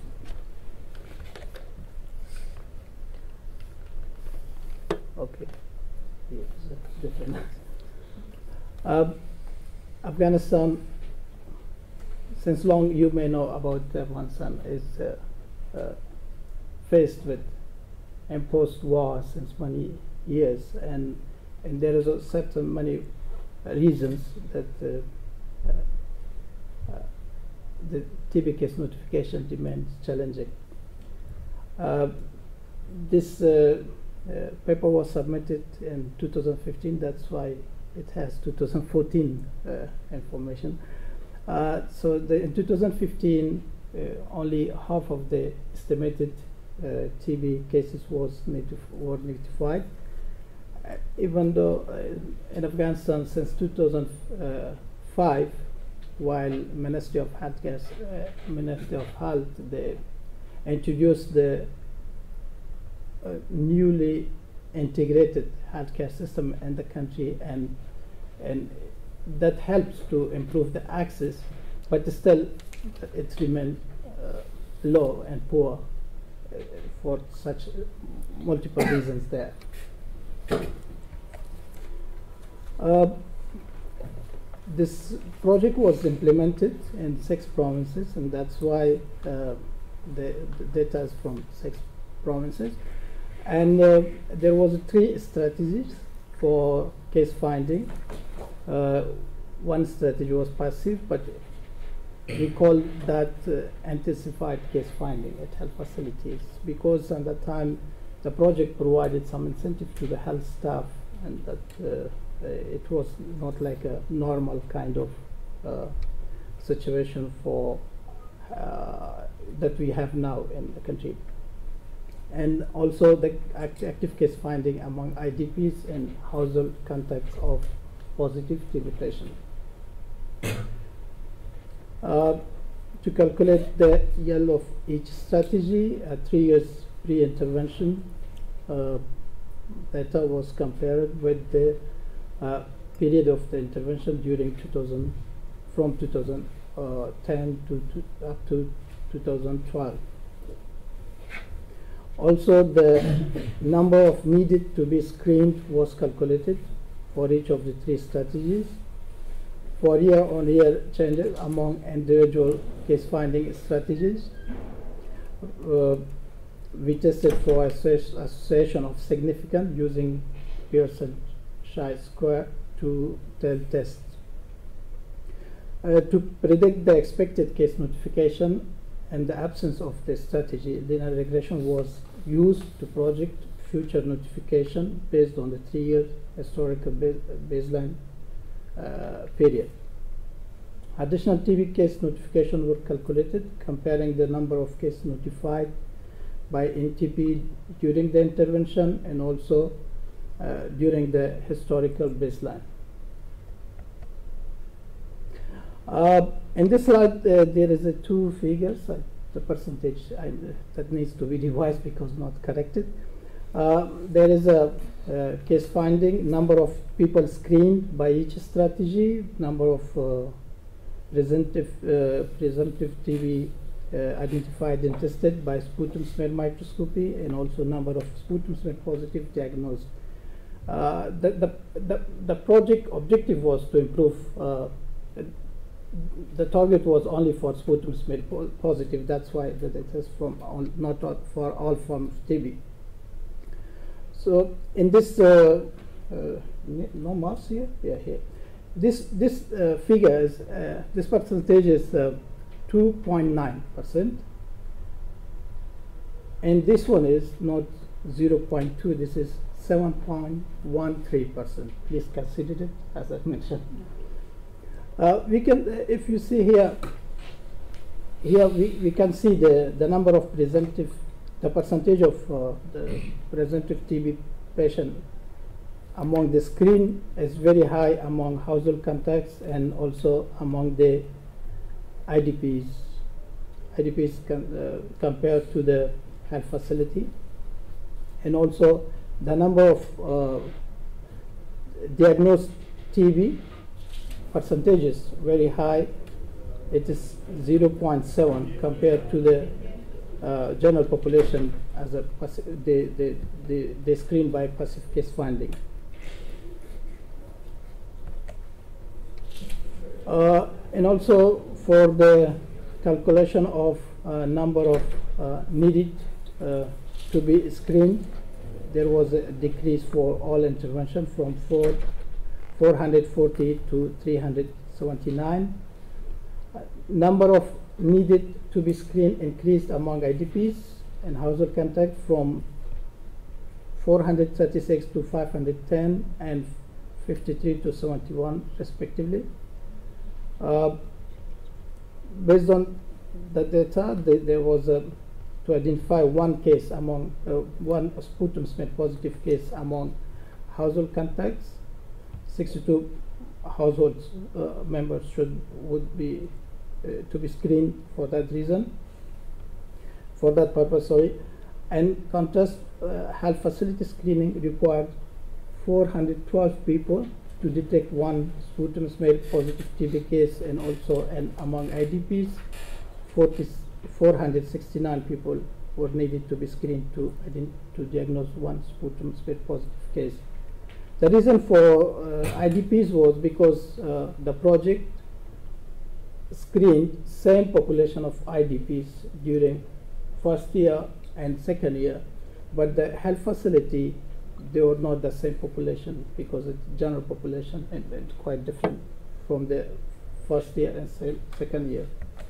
Okay, yes, that's different. uh, Afghanistan, since long you may know about Afghanistan, is uh, uh, faced with imposed war since many years, and and there is a certain many uh, reasons that uh, uh, uh, the T B case notification remains challenging. Uh, this uh, uh, paper was submitted in two thousand fifteen. That's why it has two thousand fourteen uh, information. Uh, so the, in two thousand fifteen, uh, only half of the estimated uh, T B cases was notif were notified. Uh, even though uh, in Afghanistan since two thousand five, while Ministry of Health, uh, Ministry of Health, they introduced the uh, newly integrated healthcare system in the country, and and that helps to improve the access, but still it remains uh, low and poor uh, for such multiple reasons there. Uh, this project was implemented in six provinces, and that's why uh, the, the data is from six provinces. And uh, there was three strategies for case finding. Uh, one strategy was passive, but we call that uh, intensified case finding at health facilities, because at that time the project provided some incentive to the health staff, and that uh, uh, it was not like a normal kind of uh, situation for uh, that we have now in the country. And also the act active case finding among I D Ps and household contacts of positive T B patients. Uh, to calculate the yield of each strategy, uh, three years pre-intervention uh, data was compared with the uh, period of the intervention during two thousand, from two thousand ten to, to up to two thousand twelve. Also, the number of needed to be screened was calculated for each of the three strategies. For year-on-year changes among individual case-finding strategies, uh, we tested for association of significance using Pearson chi-square to tell tests. Uh, to predict the expected case notification in the absence of the strategy, linear regression was used to project future notification based on the three-year historical ba baseline uh, period. Additional T B case notification were calculated, comparing the number of cases notified by N T P during the intervention and also uh, during the historical baseline. Uh, in this slide, uh, there is a two figures. Uh, the percentage I, uh, that needs to be revised because not corrected. Uh, there is a uh, case finding, number of people screened by each strategy, number of uh, presumptive, uh, presumptive T B uh, identified and tested by sputum smear microscopy, and also number of sputum smear positive diagnosed. Uh, the, the, the, the project objective was to improve, uh, the target was only for sputum smear po positive, that's why the data is from all, not all, for all forms of T B. So in this, uh, uh, no marks here? Yeah, here. This, this uh, figure is, uh, this percentage is uh, two point nine percent. And this one is not zero point two, this is seven point one three percent. Please consider it, as I mentioned. Uh, we can, uh, if you see here, here we, we can see the, the number of presumptive, the percentage of uh, the presumptive T B patient among the screen is very high among household contacts and also among the I D Ps. I D Ps com uh, compared to the health facility, and also the number of uh, diagnosed T B percentages very high. It is zero point seven compared to the uh, general population as a they, they, they, they screen by passive case finding. Uh, and also for the calculation of uh, number of uh, needed uh, to be screened, there was a decrease for all intervention from four, four hundred forty to three hundred seventy-nine. Uh, number of needed to be screened increased among I D Ps and household contact from four hundred thirty-six to five hundred ten and fifty-three to seventy-one respectively. Uh, based on the data, the, there was a, to identify one case among, uh, one sputum smear positive case among household contacts. sixty-two household uh, members should, would be, uh, to be screened for that reason, for that purpose, sorry. And contrast, uh, health facility screening required four hundred twelve people to detect one sputum smear positive T B case, and also and among I D Ps, four hundred sixty-nine people were needed to be screened to, to diagnose one sputum smear positive case. The reason for uh, I D Ps was because uh, the project screened same population of I D Ps during first year and second year, but the health facility, they were not the same population because it's general population and, and quite different from the first year and se second year.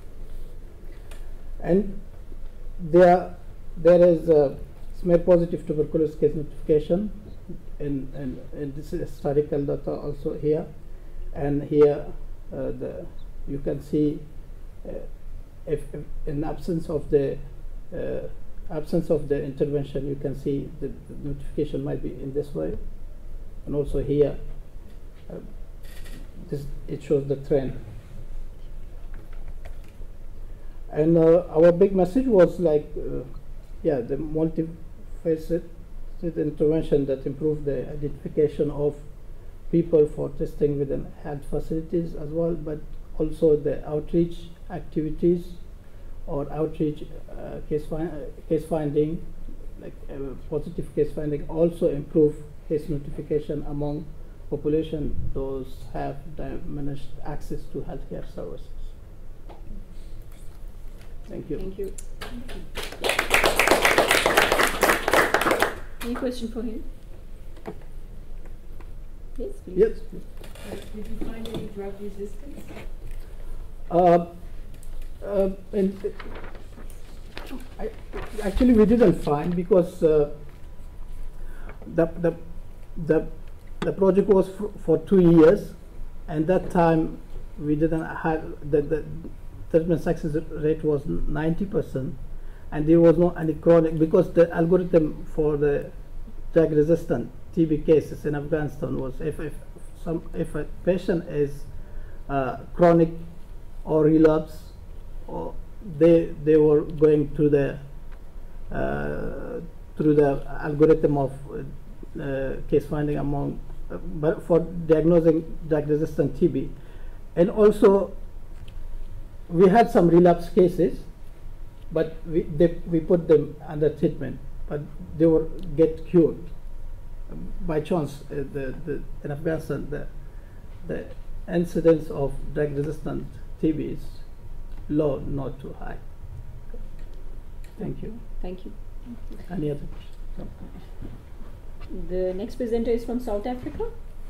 And there, there is a smear positive tuberculosis case notification, and, and, and this is historical data also here. And here, uh, the, you can see uh, if, if in absence of the uh, absence of the intervention, you can see the, the notification might be in this way, and also here, uh, this it shows the trend. And uh, our big message was like, uh, yeah, the multifaceted intervention that improved the identification of people for testing within health facilities as well, but also the outreach activities or outreach uh, case, fi uh, case finding, like uh, positive case finding, also improve case notification among population those have diminished access to healthcare services. Thank you. Thank you. Any question for him? Yes, please. Yes. Uh, did you find any drug resistance? Uh, uh, and I, actually, we didn't find, because uh, the the the the project was for, for two years, and that time we didn't have the the treatment success rate was ninety percent, and there was no any chronic, because the algorithm for the drug resistant T B cases in Afghanistan was if if some if a patient is uh, chronic or relapse, or they they were going through the uh, through the algorithm of uh, case finding among uh, but for diagnosing drug resistant T B. And also we had some relapse cases, but we they, we put them under treatment, but they were get cured. By chance, uh, the, the in Afghanistan the the incidence of drug resistant T B is low, not too high. Thank you. Thank you. Any other questions? No. The next presenter is from South Africa.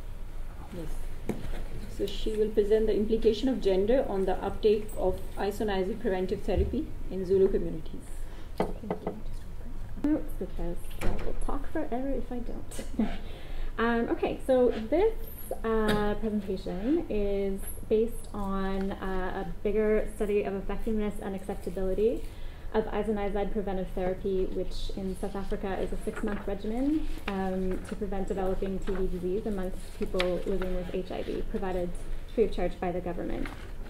Yes. So she will present the implication of gender on the uptake of isoniazid preventive therapy in Zulu communities. Thank you. Because I will talk forever if I don't. um, okay, so this uh, presentation is based on uh, a bigger study of effectiveness and acceptability of isoniazid preventive therapy, which in South Africa is a six-month regimen um, to prevent developing T B disease amongst people living with H I V, provided free of charge by the government.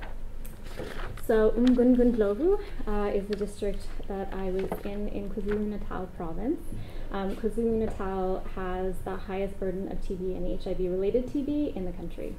So Umgungundlovu uh, is the district that I was in in KwaZulu-Natal province. Um, KwaZulu-Natal has the highest burden of T B and H I V-related T B in the country.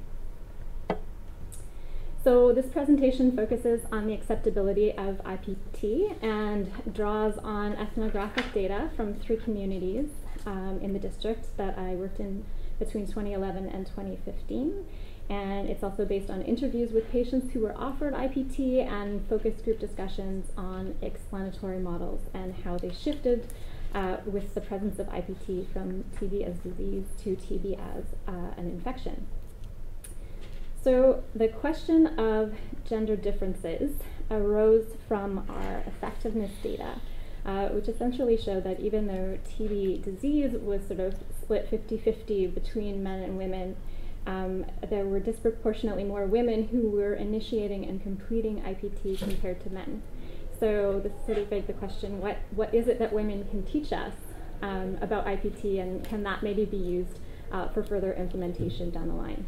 So this presentation focuses on the acceptability of I P T and draws on ethnographic data from three communities um, in the district that I worked in between twenty eleven and twenty fifteen. And it's also based on interviews with patients who were offered I P T and focus group discussions on explanatory models and how they shifted uh, with the presence of I P T from T B as disease to T B as uh, an infection. So the question of gender differences arose from our effectiveness data uh, which essentially showed that even though T B disease was sort of split fifty fifty between men and women, um, there were disproportionately more women who were initiating and completing I P T compared to men. So this sort of begs the question, what, what is it that women can teach us um, about I P T, and can that maybe be used uh, for further implementation down the line?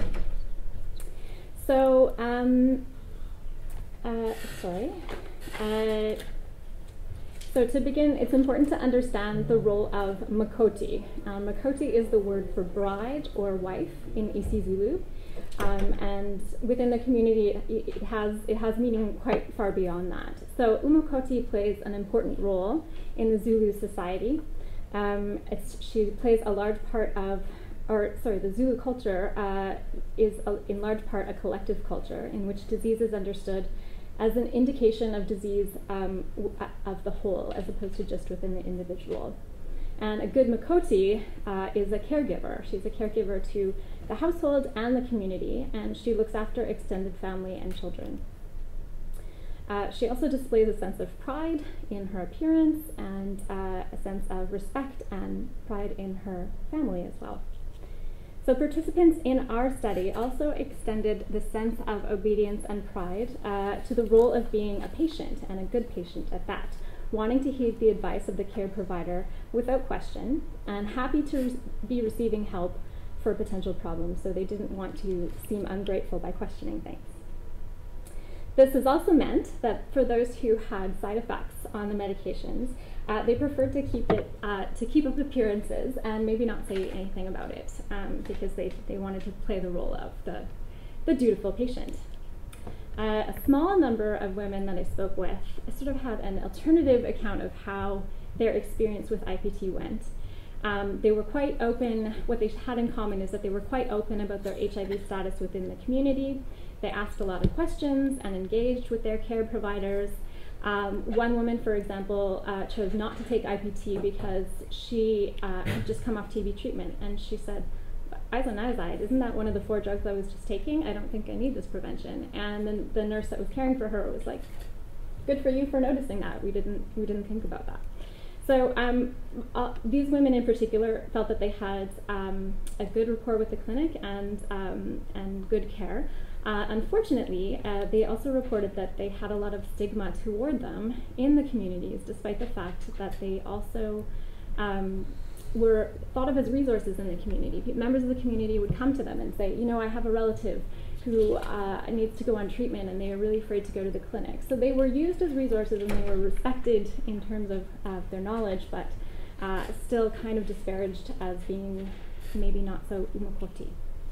So, um, uh, sorry. Uh, so to begin, it's important to understand the role of makoti. Um, makoti is the word for bride or wife in isiZulu. Um, and within the community, it, it has it has meaning quite far beyond that. So umakoti plays an important role in the Zulu society. Um, it's, she plays a large part of, or sorry, the Zulu culture uh, is a, in large part a collective culture in which disease is understood as an indication of disease um, w of the whole, as opposed to just within the individual. And a good makoti uh, is a caregiver. She's a caregiver to the household and the community, and she looks after extended family and children. Uh, she also displays a sense of pride in her appearance and uh, a sense of respect and pride in her family as well. So participants in our study also extended the sense of obedience and pride uh, to the role of being a patient, and a good patient at that, wanting to heed the advice of the care provider without question, and happy to re be receiving help for potential problems, so they didn't want to seem ungrateful by questioning things. This has also meant that for those who had side effects on the medications, uh, they preferred to keep it uh, to keep up appearances and maybe not say anything about it, um, because they, they wanted to play the role of the, the dutiful patient. Uh, a small number of women that I spoke with sort of had an alternative account of how their experience with I P T went. Um, they were quite open. What they had in common is that they were quite open about their H I V status within the community. They asked a lot of questions and engaged with their care providers. Um, one woman, for example, uh, chose not to take I P T because she uh, had just come off T B treatment, and she said, isoniazid, isn't that one of the four drugs I was just taking? I don't think I need this prevention. And then the nurse that was caring for her was like, good for you for noticing that. We didn't, we didn't think about that. So um, uh, these women in particular felt that they had um, a good rapport with the clinic and, um, and good care. Uh, unfortunately, uh, they also reported that they had a lot of stigma toward them in the communities, despite the fact that they also um, were thought of as resources in the community. Members of the community would come to them and say, you know, I have a relative who uh, needs to go on treatment, and they are really afraid to go to the clinic. So they were used as resources, and they were respected in terms of uh, their knowledge, but uh, still kind of disparaged as being maybe not so umakoti.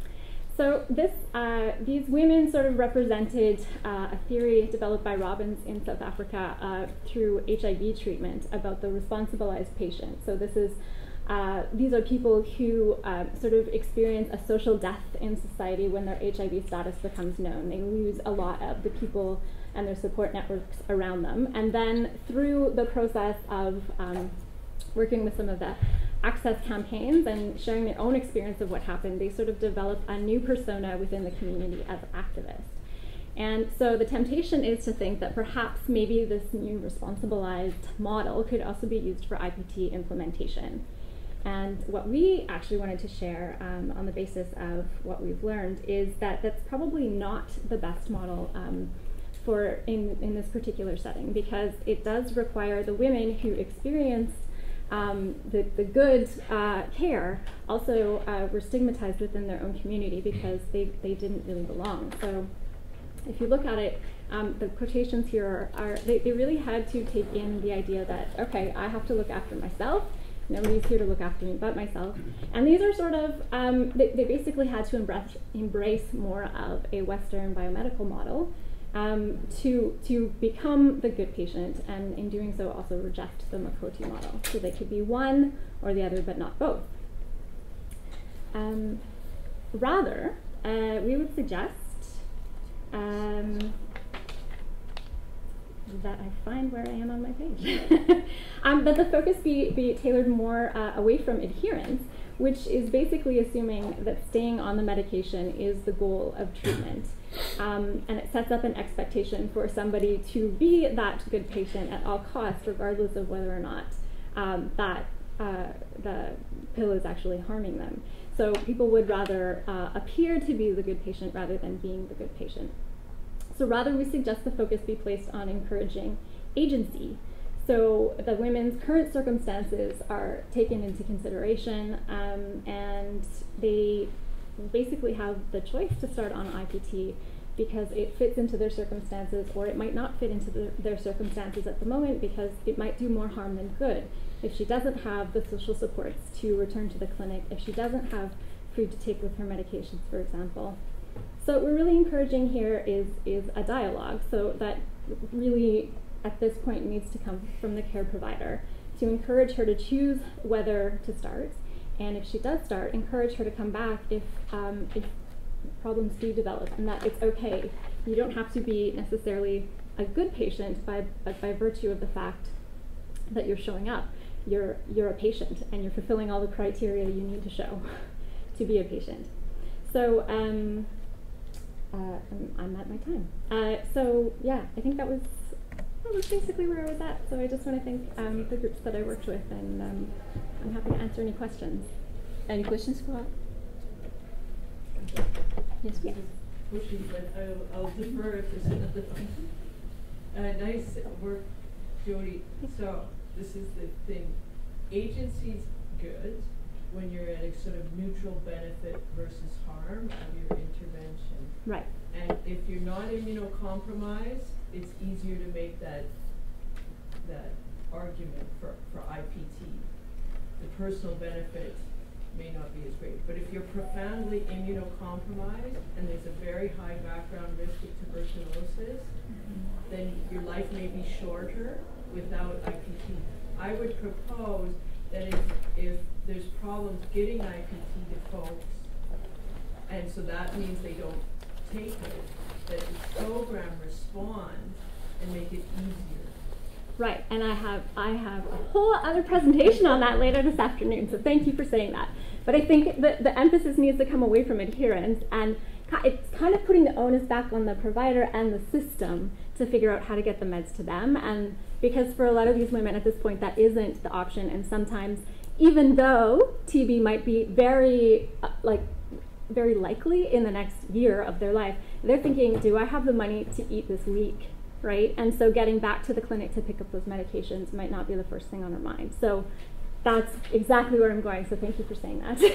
So this, uh, these women sort of represented uh, a theory developed by Robbins in South Africa uh, through H I V treatment about the responsibilized patient. So this is Uh, these are people who uh, sort of experience a social death in society when their H I V status becomes known. They lose a lot of the people and their support networks around them. And then through the process of um, working with some of the access campaigns and sharing their own experience of what happened, they sort of develop a new persona within the community as activists. And so the temptation is to think that perhaps maybe this new responsibilized model could also be used for I P T implementation. And what we actually wanted to share um, on the basis of what we've learned is that that's probably not the best model um, for in, in this particular setting, because it does require the women who experienced um, the, the good uh, care also uh, were stigmatized within their own community because they, they didn't really belong. So if you look at it, um, the quotations here are, are they, they really had to take in the idea that, okay, I have to look after myself. Nobody's here to look after me but myself. And these are sort of, um, they, they basically had to embrace, embrace more of a Western biomedical model um, to, to become the good patient, and in doing so also reject the Makoti model. So they could be one or the other, but not both. Um, rather, uh, we would suggest um, that I find where I am on my page. um, that the focus be, be tailored more uh, away from adherence, which is basically assuming that staying on the medication is the goal of treatment. Um, and it sets up an expectation for somebody to be that good patient at all costs, regardless of whether or not um, that uh, the pill is actually harming them. So people would rather uh, appear to be the good patient rather than being the good patient. So rather, we suggest the focus be placed on encouraging agency. So the women's current circumstances are taken into consideration, um, and they basically have the choice to start on I P T because it fits into their circumstances, or it might not fit into the, their circumstances at the moment because it might do more harm than good. If she doesn't have the social supports to return to the clinic, if she doesn't have food to take with her medications, for example. So what we're really encouraging here is, is a dialogue, so that really at this point needs to come from the care provider to encourage her to choose whether to start, and if she does start, encourage her to come back if, um, if problems do develop, and that it's okay. You don't have to be necessarily a good patient by, by virtue of the fact that you're showing up. You're, you're a patient, and you're fulfilling all the criteria you need to show to be a patient. So um, uh, I'm, I'm at my time. Uh, so yeah, I think that was, that was basically where I was at. So I just want to thank um, the groups that I worked with, and um, I'm happy to answer any questions. Any questions for her? Yes, please. Pushing, but I'll, I'll defer if there's another one. Uh, nice work, Jody. So this is the thing. Agency's good when you're at a sort of neutral benefit versus harm of your intervention. Right. And if you're not immunocompromised, it's easier to make that that argument for, for I P T. The personal benefit may not be as great. But if you're profoundly immunocompromised and there's a very high background risk of tuberculosis, mm-hmm. then your life may be shorter without I P T. I would propose that if, if there's problems getting I P T to folks, and so that means they don't take it, that the program responds and make it easier. Right, and I have I have a whole other presentation on that later this afternoon, so thank you for saying that. But I think the, the emphasis needs to come away from adherence, and it's kind of putting the onus back on the provider and the system to figure out how to get the meds to them. And because for a lot of these women at this point, that isn't the option, and sometimes even though T B might be very, uh, like, very likely in the next year of their life, they're thinking, do I have the money to eat this week? Right? And so getting back to the clinic to pick up those medications might not be the first thing on our mind. So that's exactly where I'm going, so thank you for saying that.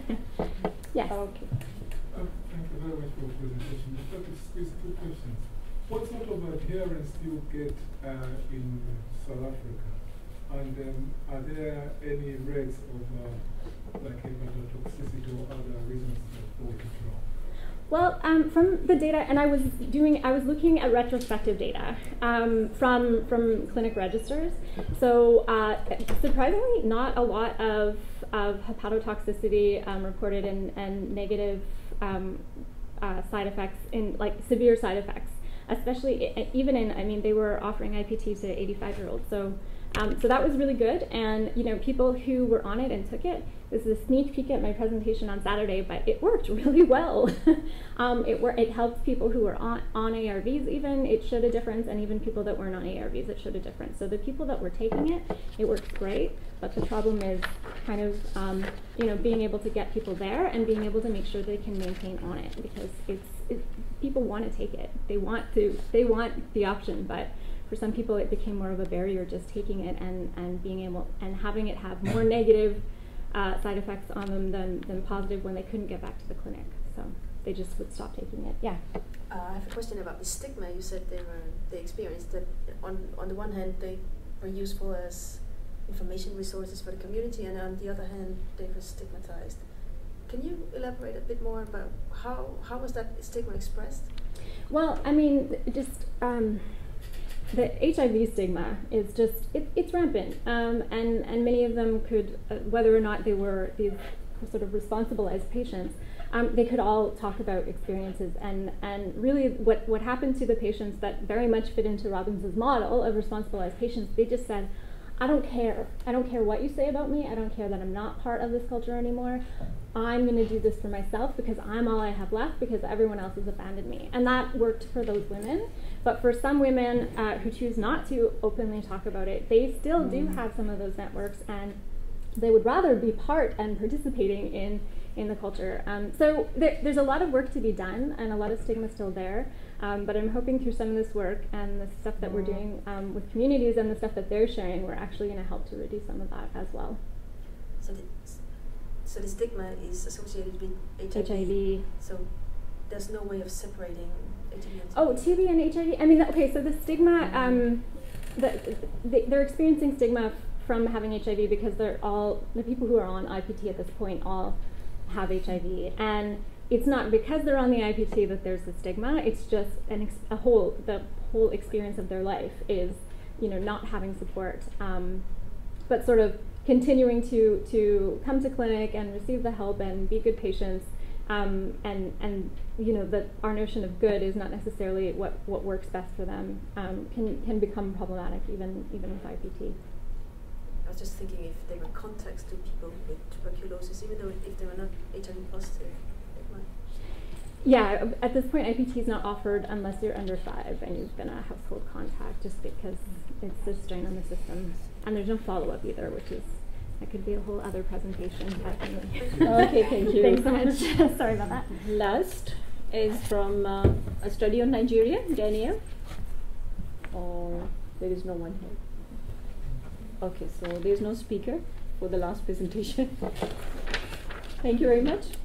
Yes. Okay. Um, thank you very much for the presentation. Just like to squeeze two questions. What sort of adherence do you get uh, in South Africa? And um, are there any rates of uh, like hepatotoxicity or other reasons for withdrawal? Well, um, from the data, and I was doing, I was looking at retrospective data um, from from clinic registers. So uh, surprisingly, not a lot of of hepatotoxicity um, reported and and negative um, uh, side effects in like severe side effects, especially even in. I mean, they were offering I P T to eighty-five year olds. So. Um, so that was really good, and you know, people who were on it and took it. This is a sneak peek at my presentation on Saturday, but it worked really well. um, it wor it helped people who were on, on A R Vs even, it showed a difference, and even people that weren't on A R Vs, it showed a difference. So the people that were taking it, it works great, but the problem is kind of, um, you know, being able to get people there and being able to make sure they can maintain on it, because it's, it, people want to take it. They want to, they want the option, but for some people it became more of a barrier just taking it and, and being able, and having it have more negative uh, side effects on them than, than positive when they couldn't get back to the clinic. So they just would stop taking it. Yeah. Uh, I have a question about the stigma. You said they were, they experienced that on, on the one hand they were useful as information resources for the community, and on the other hand they were stigmatized. Can you elaborate a bit more about how, how was that stigma expressed? Well, I mean, just um, the H I V stigma is just, it, it's rampant, um, and, and many of them could, uh, whether or not they were these sort of responsible as patients, um, they could all talk about experiences, and, and really what, what happened to the patients that very much fit into Robbins's model of responsible as patients, they just said, I don't care. I don't care what you say about me. I don't care that I'm not part of this culture anymore. I'm going to do this for myself because I'm all I have left because everyone else has abandoned me. And that worked for those women. But for some women uh, who choose not to openly talk about it, they still mm. do have some of those networks, and they would rather be part and participating in, in the culture. Um, so there, there's a lot of work to be done and a lot of stigma still there. Um, but I'm hoping through some of this work and the stuff that we're doing um, with communities and the stuff that they're sharing, we're actually going to help to reduce some of that as well. So the, so the stigma is associated with H I V. H I V. So there's no way of separating H I V and T B. Oh, T B and H I V? I mean, okay, so the stigma, um, the, the, they're experiencing stigma from having H I V because they're all, the people who are on I P T at this point all have H I V. And it's not because they're on the I P T that there's the stigma, it's just an ex a whole, the whole experience of their life is, you know, not having support, um, but sort of continuing to, to come to clinic and receive the help and be good patients, um, and, and, you know, that our notion of good is not necessarily what, what works best for them, um, can, can become problematic even, even with I P T. I was just thinking if there were contacts to people with tuberculosis, even though if they were not H I V positive. Yeah, at this point I P T is not offered unless you're under five and you've been a household contact, just because it's a strain on the system. And there's no follow-up either, which is, that could be a whole other presentation. Okay, thank you. Thanks so much. Sorry about that. Last is from uh, a study on Nigeria, Daniel. Or there is no one here. Okay, so there's no speaker for the last presentation. Thank you very much.